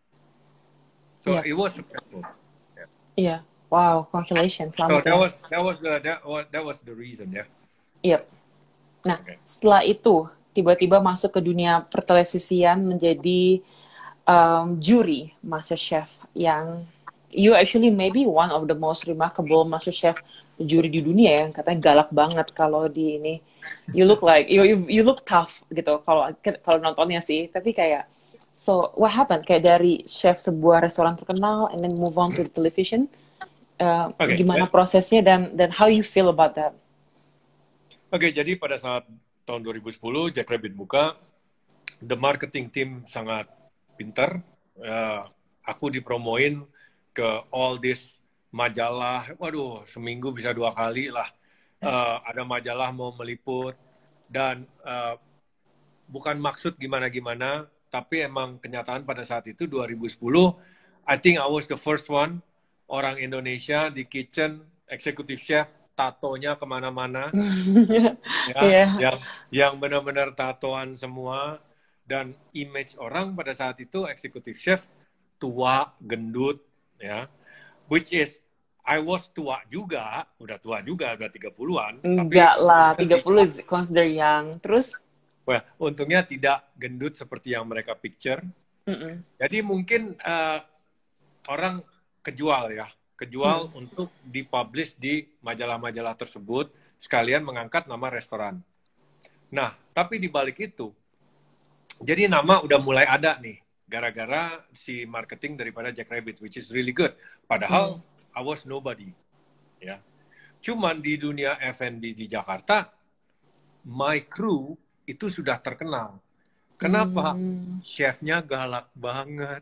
So Yep. it was successful. Iya. Yeah. Wow, congratulations. So Selamat that ya. was that was the that was, that was the reason ya. Yep. Nah, Okay. setelah itu tiba-tiba masuk ke dunia pertelevisian menjadi um, juri MasterChef yang you actually maybe one of the most remarkable MasterChef juri di dunia yang katanya galak banget kalau di ini. You look like you you, you look tough gitu kalau kalau nontonnya sih, tapi kayak so what happened kayak dari chef sebuah restoran terkenal and then move on to the television. Uh, Okay. gimana prosesnya dan dan how you feel about that? Oke, okay, jadi pada saat tahun dua ribu sepuluh Jack Rabbit buka, the marketing team sangat pintar. Uh, aku dipromoin ke all this majalah. Waduh, seminggu bisa dua kali lah. Uh, ada majalah mau meliput dan uh, bukan maksud gimana-gimana, tapi emang kenyataan pada saat itu dua ribu sepuluh, I think I was the first one orang Indonesia di kitchen, executive chef, tatonya kemana-mana, ya, Yeah. yang yang benar-benar tatoan semua, dan image orang pada saat itu executive chef tua, gendut, ya, which is I was tua juga, udah tua juga, udah tiga puluhan, tapi Enggak lah, tiga puluh is consider young. Terus? well, untungnya tidak gendut seperti yang mereka picture. Mm-mm. Jadi mungkin uh, orang kejual ya, kejual hmm. untuk dipublish di majalah-majalah tersebut, sekalian mengangkat nama restoran. Nah, tapi di balik itu, jadi nama udah mulai ada nih, gara-gara si marketing daripada Jack Rabbit, which is really good. Padahal hmm. I was nobody, ya. Cuman di dunia F and B di Jakarta, my crew itu sudah terkenal. Kenapa? Hmm. Chefnya galak banget.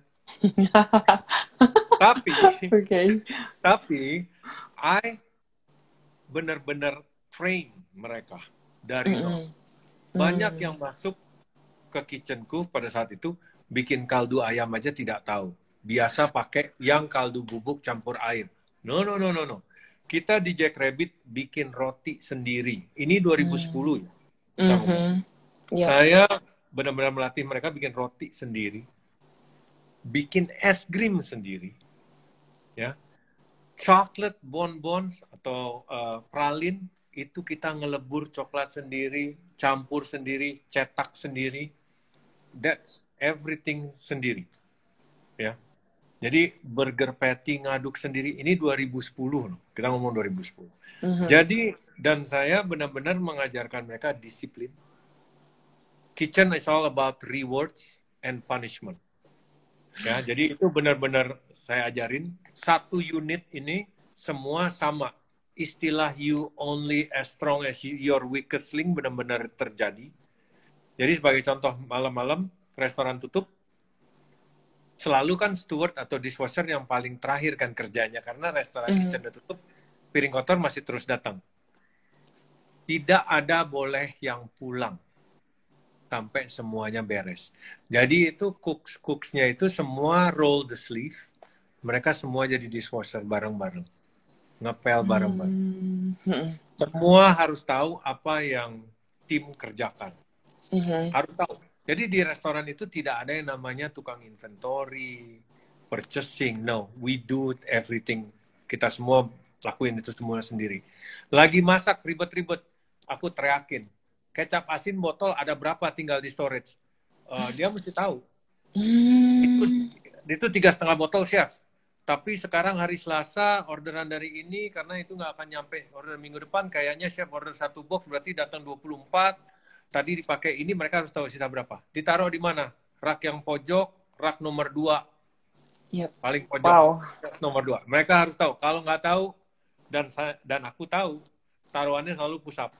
tapi, okay. tapi I benar-benar train mereka dari nol. Mm-hmm. Banyak yang masuk ke kitchenku pada saat itu bikin kaldu ayam aja tidak tahu. Biasa pakai yang kaldu bubuk campur air. No, no, no, no, no. Kita di Jack Rabbit bikin roti sendiri. Ini dua ribu sepuluh ya. Mm-hmm. Yeah. Saya benar-benar melatih mereka bikin roti sendiri. Bikin es krim sendiri, ya, chocolate bonbons atau uh, pralin itu kita ngelebur coklat sendiri, campur sendiri, cetak sendiri, that's everything sendiri, ya. Jadi burger patty ngaduk sendiri ini dua ribu sepuluh loh, kita ngomong dua ribu sepuluh. Mm-hmm. Jadi dan saya benar-benar mengajarkan mereka disiplin. Kitchen is all about rewards and punishment. Ya, jadi itu benar-benar saya ajarin. Satu unit ini semua sama. Istilah you only as strong as your weakest link benar-benar terjadi. Jadi sebagai contoh, malam-malam restoran tutup, selalu kan steward atau dishwasher yang paling terakhir kan kerjanya. Karena restoran mm. kitchen udah tutup, piring kotor masih terus datang. Tidak ada boleh yang pulang sampai semuanya beres. Jadi itu cooks cooksnya itu semua roll the sleeve. Mereka semua jadi dishwasher bareng-bareng, ngepel bareng-bareng. Hmm. Semua harus tahu apa yang tim kerjakan. Hmm. Harus tahu. Jadi di restoran itu tidak ada yang namanya tukang inventory, purchasing. No, we do everything. Kita semua lakuin itu semua sendiri. Lagi masak ribet-ribet, aku teriakin. Kecap asin botol ada berapa tinggal di storage. Uh, dia mesti tahu. Mm. Itu, itu tiga setengah botol chef. Tapi sekarang hari Selasa orderan dari ini karena itu nggak akan nyampe order minggu depan. Kayaknya chef order satu box berarti datang dua puluh empat. Tadi dipakai ini mereka harus tahu sisa berapa. Ditaruh di mana? Rak yang pojok, rak nomor dua. Yep. Paling pojok wow. Nomor dua. Mereka harus tahu. Kalau nggak tahu dan saya, dan aku tahu taruhannya selalu push up.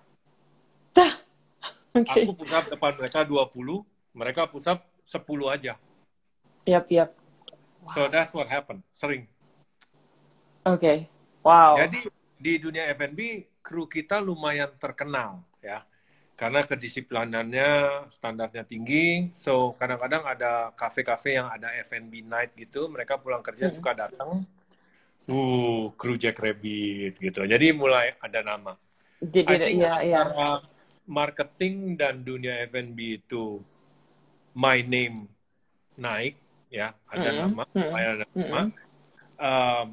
Okay. Aku push up depan mereka dua puluh, mereka push up sepuluh aja. Yap, yap. Wow. So that's what happened, sering. Oke, okay. Wow. Jadi di dunia F and B, kru kita lumayan terkenal, ya. Karena kedisiplinannya, standarnya tinggi, so kadang-kadang ada kafe-kafe yang ada F and B night gitu, mereka pulang kerja hmm. suka datang, uh, kru Jack Rabbit gitu. Jadi mulai ada nama. Jadi, I think ya, ya. marketing dan dunia F and B itu My Name naik, ya, ada Mm-mm. nama, Mm-mm. ada nama. Mm-mm. Um,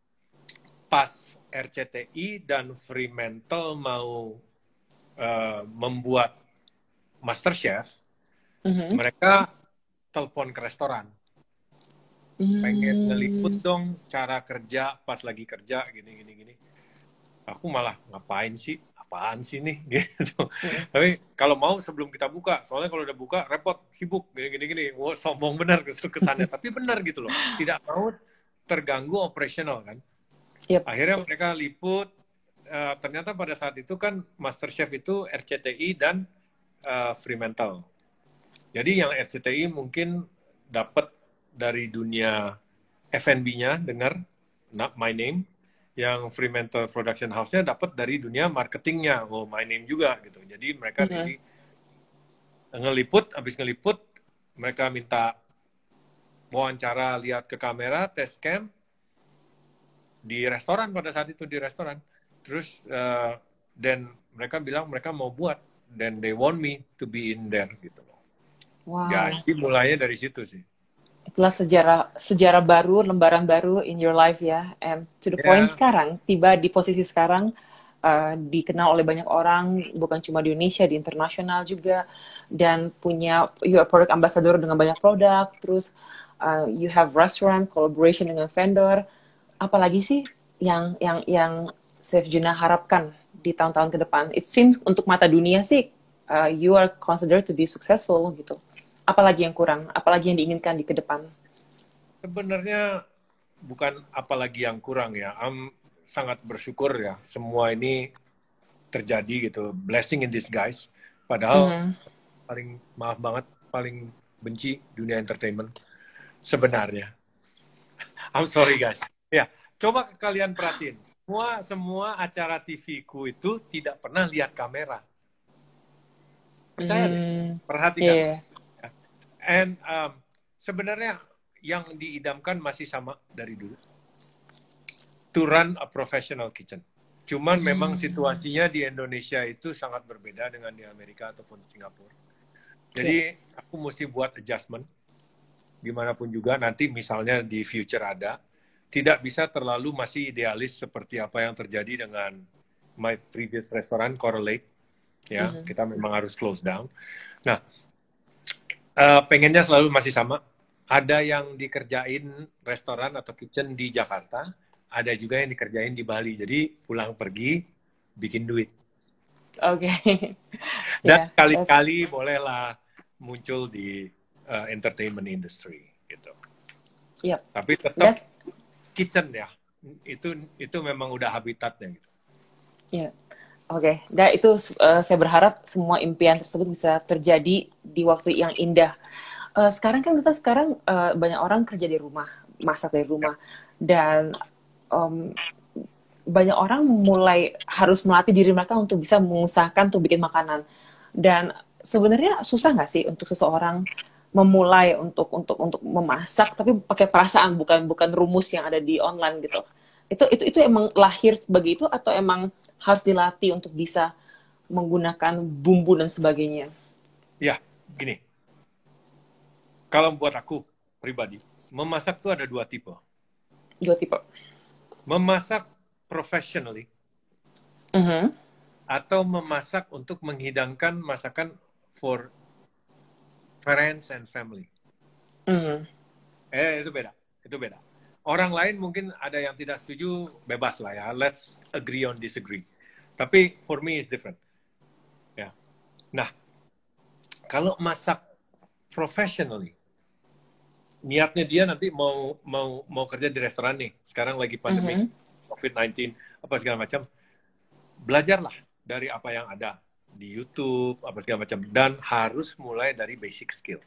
pas R C T I dan Fremantle mau uh, membuat MasterChef, Mhm. mereka telepon ke restoran, pengen ngeliput Hmm. dong cara kerja pas lagi kerja gini gini gini. Aku malah ngapain sih, apaan sih nih gitu. Mm-mm. Tapi kalau mau sebelum kita buka, soalnya kalau udah buka repot, sibuk gini gini gini. Wah, sombong benar kesannya, tapi benar gitu loh. Tidak mau terganggu operasional kan. Yep. Akhirnya mereka liput. Uh, ternyata pada saat itu kan MasterChef itu R C T I dan uh, Fremantle. Jadi yang R C T I mungkin dapat dari dunia F and B-nya, dengar not My Name. Yang Fremantle Production House-nya dapat dari dunia marketingnya, oh My Name juga gitu. Jadi mereka Mhm. really ngeliput, habis ngeliput mereka minta wawancara, lihat ke kamera, test cam di restoran pada saat itu di restoran. Terus uh, dan mereka bilang mereka mau buat, dan they want me to be in there gitu. Wow. Jadi mulainya dari situ sih. Itulah sejarah sejarah baru, lembaran baru in your life ya. And to the point Ya, sekarang, tiba di posisi sekarang, uh, dikenal oleh banyak orang, bukan cuma di Indonesia, di internasional juga, dan punya you are product ambassador dengan banyak produk, terus uh, you have restaurant collaboration dengan vendor. Apalagi sih yang yang yang Chef Juna harapkan di tahun-tahun ke depan? It seems untuk mata dunia sih, uh, you are considered to be successful gitu. Apalagi yang kurang? Apalagi yang diinginkan di ke depan? sebenarnya bukan apalagi yang kurang ya. I'm sangat bersyukur ya semua ini terjadi gitu. Blessing in disguise. Padahal Mhm. paling maaf banget paling benci dunia entertainment sebenarnya. I'm sorry guys. Ya, coba kalian perhatiin. Semua semua acara T V ku itu tidak pernah lihat kamera. Percaya deh. Hmm, Perhatikan. yeah. And um, sebenarnya yang diidamkan masih sama dari dulu. To run a professional kitchen. Cuman memang situasinya di Indonesia itu sangat berbeda dengan di Amerika ataupun Singapura. Jadi aku mesti buat adjustment. Gimana pun juga nanti misalnya di future ada. Tidak bisa terlalu masih idealis seperti apa yang terjadi dengan my previous restaurant, Coral Lake. Ya, Mhm. kita memang harus close down. Nah, Uh, pengennya selalu masih sama. Ada yang dikerjain restoran atau kitchen di Jakarta, ada juga yang dikerjain di Bali. Jadi pulang pergi, bikin duit. Oke. Dan Yeah, that's kali-kali bolehlah muncul di uh, entertainment industry gitu. yep. Tapi tetap That kitchen ya, itu itu memang udah habitatnya gitu. yeah. Oke, dan itu uh, saya berharap semua impian tersebut bisa terjadi di waktu yang indah. Uh, sekarang kan kita sekarang uh, banyak orang kerja di rumah, masak dari rumah, dan um, banyak orang mulai harus melatih diri mereka untuk bisa mengusahakan untuk bikin makanan. Dan sebenarnya susah nggak sih untuk seseorang memulai untuk untuk untuk memasak, tapi pakai perasaan, bukan bukan rumus yang ada di online gitu. Itu itu itu emang lahir sebagai itu atau emang harus dilatih untuk bisa menggunakan bumbu dan sebagainya? Ya, gini. Kalau buat aku pribadi, memasak tuh ada dua tipe. Dua tipe. Memasak professionally Mhm. atau memasak untuk menghidangkan masakan for friends and family. Mhm. Eh, itu beda. Itu beda. Orang lain mungkin ada yang tidak setuju, bebas lah ya. Let's agree on disagree. Tapi for me it's different. Ya. Nah, kalau masak professionally, niatnya dia nanti mau mau mau kerja di restoran nih. Sekarang lagi pandemi, Mhm. covid sembilan belas, apa segala macam. Belajarlah dari apa yang ada di YouTube, apa segala macam. Dan harus mulai dari basic skill.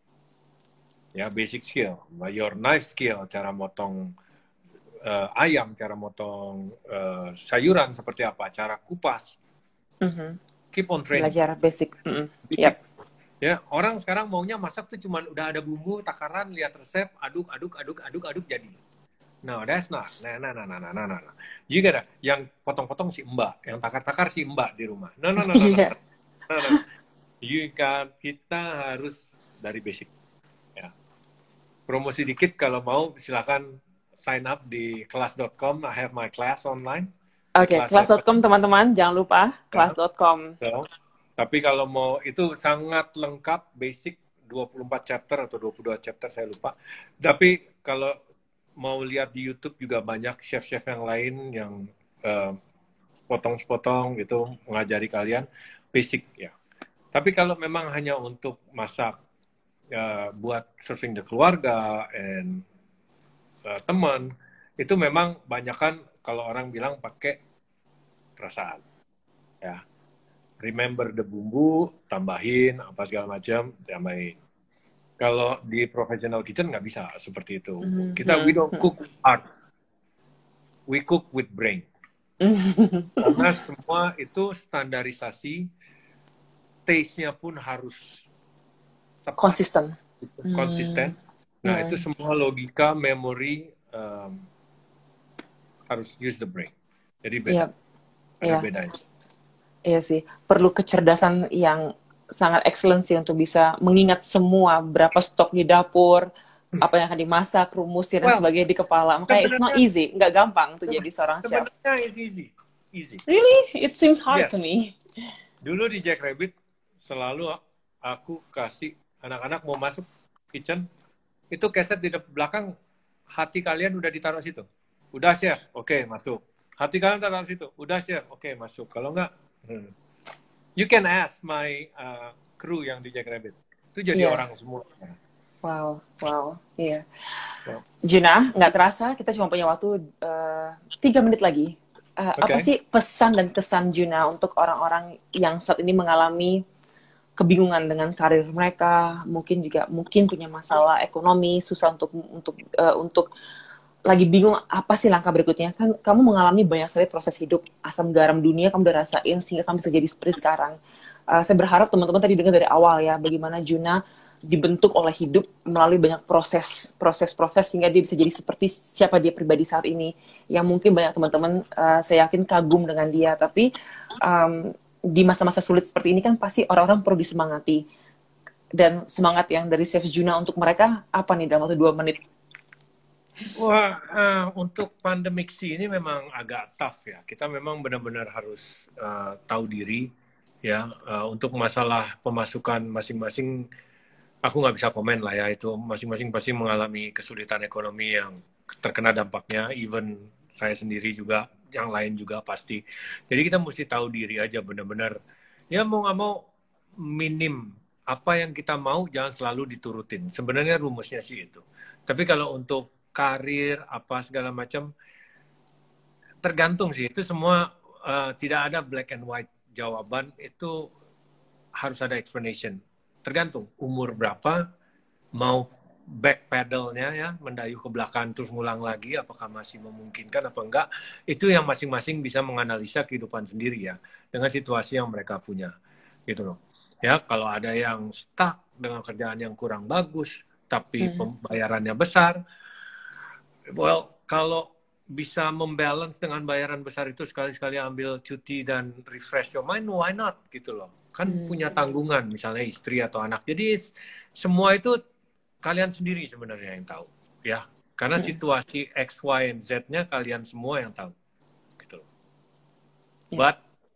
Ya, basic skill, your knife skill, cara motong uh, ayam, cara motong uh, sayuran seperti apa, cara kupas, Mhm. keep on training. Belajar basic. Mhm. Basic. Yep. Ya, orang sekarang maunya masak tuh cuman udah ada bumbu, takaran, lihat resep, aduk, aduk, aduk, aduk, aduk jadi. No, that's not. Nah, nah, nah, nah, nah, nah, nah. Juga ada yang potong-potong si mbak, yang takar-takar si mbak di rumah. No, no, no, no, no. Iya. no, no. You can, kita harus dari basic. Ya. Promosi dikit kalau mau silakan sign up di kelas dot com. I have my class online. Oke, okay, kelas dot com teman-teman, jangan lupa kelas dot com. So, tapi kalau mau itu sangat lengkap, basic dua puluh empat chapter atau dua puluh dua chapter saya lupa. Tapi kalau mau lihat di YouTube juga banyak chef-chef yang lain yang uh, sepotong-sepotong gitu mengajari kalian basic ya. Tapi kalau memang hanya untuk masak uh, buat serving the keluarga and uh, teman, itu memang banyakan kalau orang bilang pakai perasaan ya. Remember the bumbu, tambahin apa segala macam, tambahin. Kalau di professional kitchen nggak bisa seperti itu. Mm-hmm. Kita we don't cook with heart, we cook with brain. Karena semua itu standarisasi, taste-nya pun harus tepat, konsisten. Konsisten. Mm. Nah mm. itu semua logika, memori um, harus use the brain. Jadi beda, yep. ada yeah. bedanya. Iya sih, perlu kecerdasan yang sangat excellent sih untuk bisa mengingat semua berapa stok di dapur, hmm. apa yang akan dimasak, rumusnya dan well, sebagainya di kepala. Makanya it's not easy, nggak gampang untuk jadi seorang chef. Sebenarnya it's easy, easy. Really? It seems hard yeah. to me. Dulu di Jack Rabbit selalu aku kasih anak-anak mau masuk kitchen, itu keset di belakang, hati kalian udah ditaruh situ. Udah chef, oke okay, masuk. Hati kalian taruh situ, udah chef, oke okay, masuk. Kalau nggak, Hmm. you can ask my uh, crew yang di Jack Rabbit. Itu jadi yeah. orang semua. Wow, wow, iya. Yeah. Wow. Juna, nggak terasa kita cuma punya waktu uh, tiga menit lagi. Uh, okay. Apa sih pesan dan kesan Juna untuk orang-orang yang saat ini mengalami kebingungan dengan karir mereka, mungkin juga mungkin punya masalah ekonomi, susah untuk untuk uh, untuk lagi bingung apa sih langkah berikutnya. Kan kamu mengalami banyak sekali proses hidup, asam garam dunia kamu udah rasain sehingga kamu bisa jadi seperti sekarang. Uh, saya berharap teman-teman tadi dengar dari awal ya bagaimana Juna dibentuk oleh hidup melalui banyak proses proses-proses sehingga dia bisa jadi seperti siapa dia pribadi saat ini. Yang mungkin banyak teman-teman uh, saya yakin kagum dengan dia, tapi um, di masa-masa sulit seperti ini kan pasti orang-orang perlu disemangati. Dan semangat yang dari Chef Juna untuk mereka apa nih dalam waktu dua menit? Wah, uh, untuk pandemik sih ini memang agak tough ya. Kita memang benar-benar harus uh, tahu diri ya. Uh, untuk masalah pemasukan masing-masing, aku nggak bisa komen lah ya. Itu masing-masing pasti mengalami kesulitan ekonomi yang terkena dampaknya. Even saya sendiri juga, yang lain juga pasti. Jadi kita mesti tahu diri aja benar-benar. Ya mau nggak mau minim apa yang kita mau jangan selalu diturutin. Sebenarnya rumusnya sih itu. Tapi kalau untuk karir apa segala macam tergantung sih, itu semua uh, tidak ada black and white jawaban, itu harus ada explanation. Tergantung umur berapa, mau backpedalnya ya, mendayuh ke belakang terus ngulang lagi, apakah masih memungkinkan apa enggak, itu yang masing-masing bisa menganalisa kehidupan sendiri ya dengan situasi yang mereka punya gitu loh ya. Kalau ada yang stuck dengan kerjaan yang kurang bagus tapi hmm. pembayarannya besar, well, kalau bisa membalance dengan bayaran besar itu, sekali-sekali ambil cuti dan refresh your mind, why not gitu loh. Kan hmm. punya tanggungan, misalnya istri atau anak. Jadi semua itu kalian sendiri sebenarnya yang tahu, ya. Karena hmm. situasi X, Y, and Z-nya kalian semua yang tahu, gitu loh. Yeah. But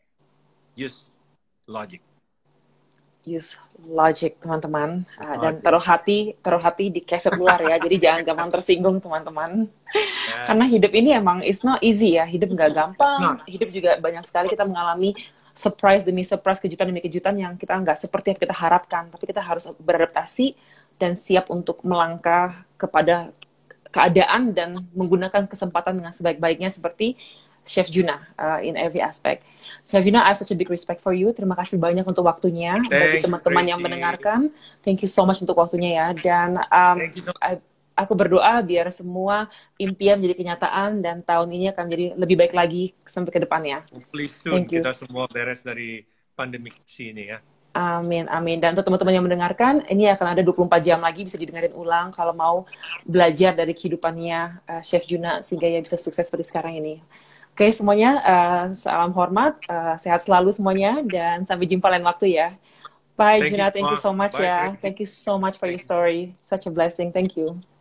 use logic. Use logic teman-teman, uh, dan taruh hati taruh hati di keset luar ya. Jadi jangan gampang tersinggung teman-teman. Yeah. Karena hidup ini emang it's not easy ya. Hidup nggak gampang. Hidup juga banyak sekali kita mengalami surprise demi surprise, kejutan demi kejutan yang kita nggak seperti yang kita harapkan. Tapi kita harus beradaptasi dan siap untuk melangkah kepada keadaan dan menggunakan kesempatan dengan sebaik-baiknya seperti Chef Juna uh, in every aspect. Chef Juna, I have such a big respect for you. Terima kasih banyak untuk waktunya. Thanks, bagi teman-teman yang mendengarkan. Thank you so much untuk waktunya ya. Dan um, I, aku berdoa biar semua impian menjadi kenyataan dan tahun ini akan menjadi lebih baik lagi sampai ke depannya. Please soon kita semua beres dari pandemi ini ya. Amin, amin. Dan untuk teman-teman yang mendengarkan, ini akan ada dua puluh empat jam lagi, bisa didengarin ulang kalau mau belajar dari kehidupannya uh, Chef Juna sehingga ya bisa sukses seperti sekarang ini. Oke, semuanya uh, salam hormat, uh, sehat selalu semuanya, dan sampai jumpa lain waktu ya. Bye, Thank you Gina. Thank you semua. so much Bye ya. Tracy. Thank you so much for your Thank you. story. Such a blessing. Thank you.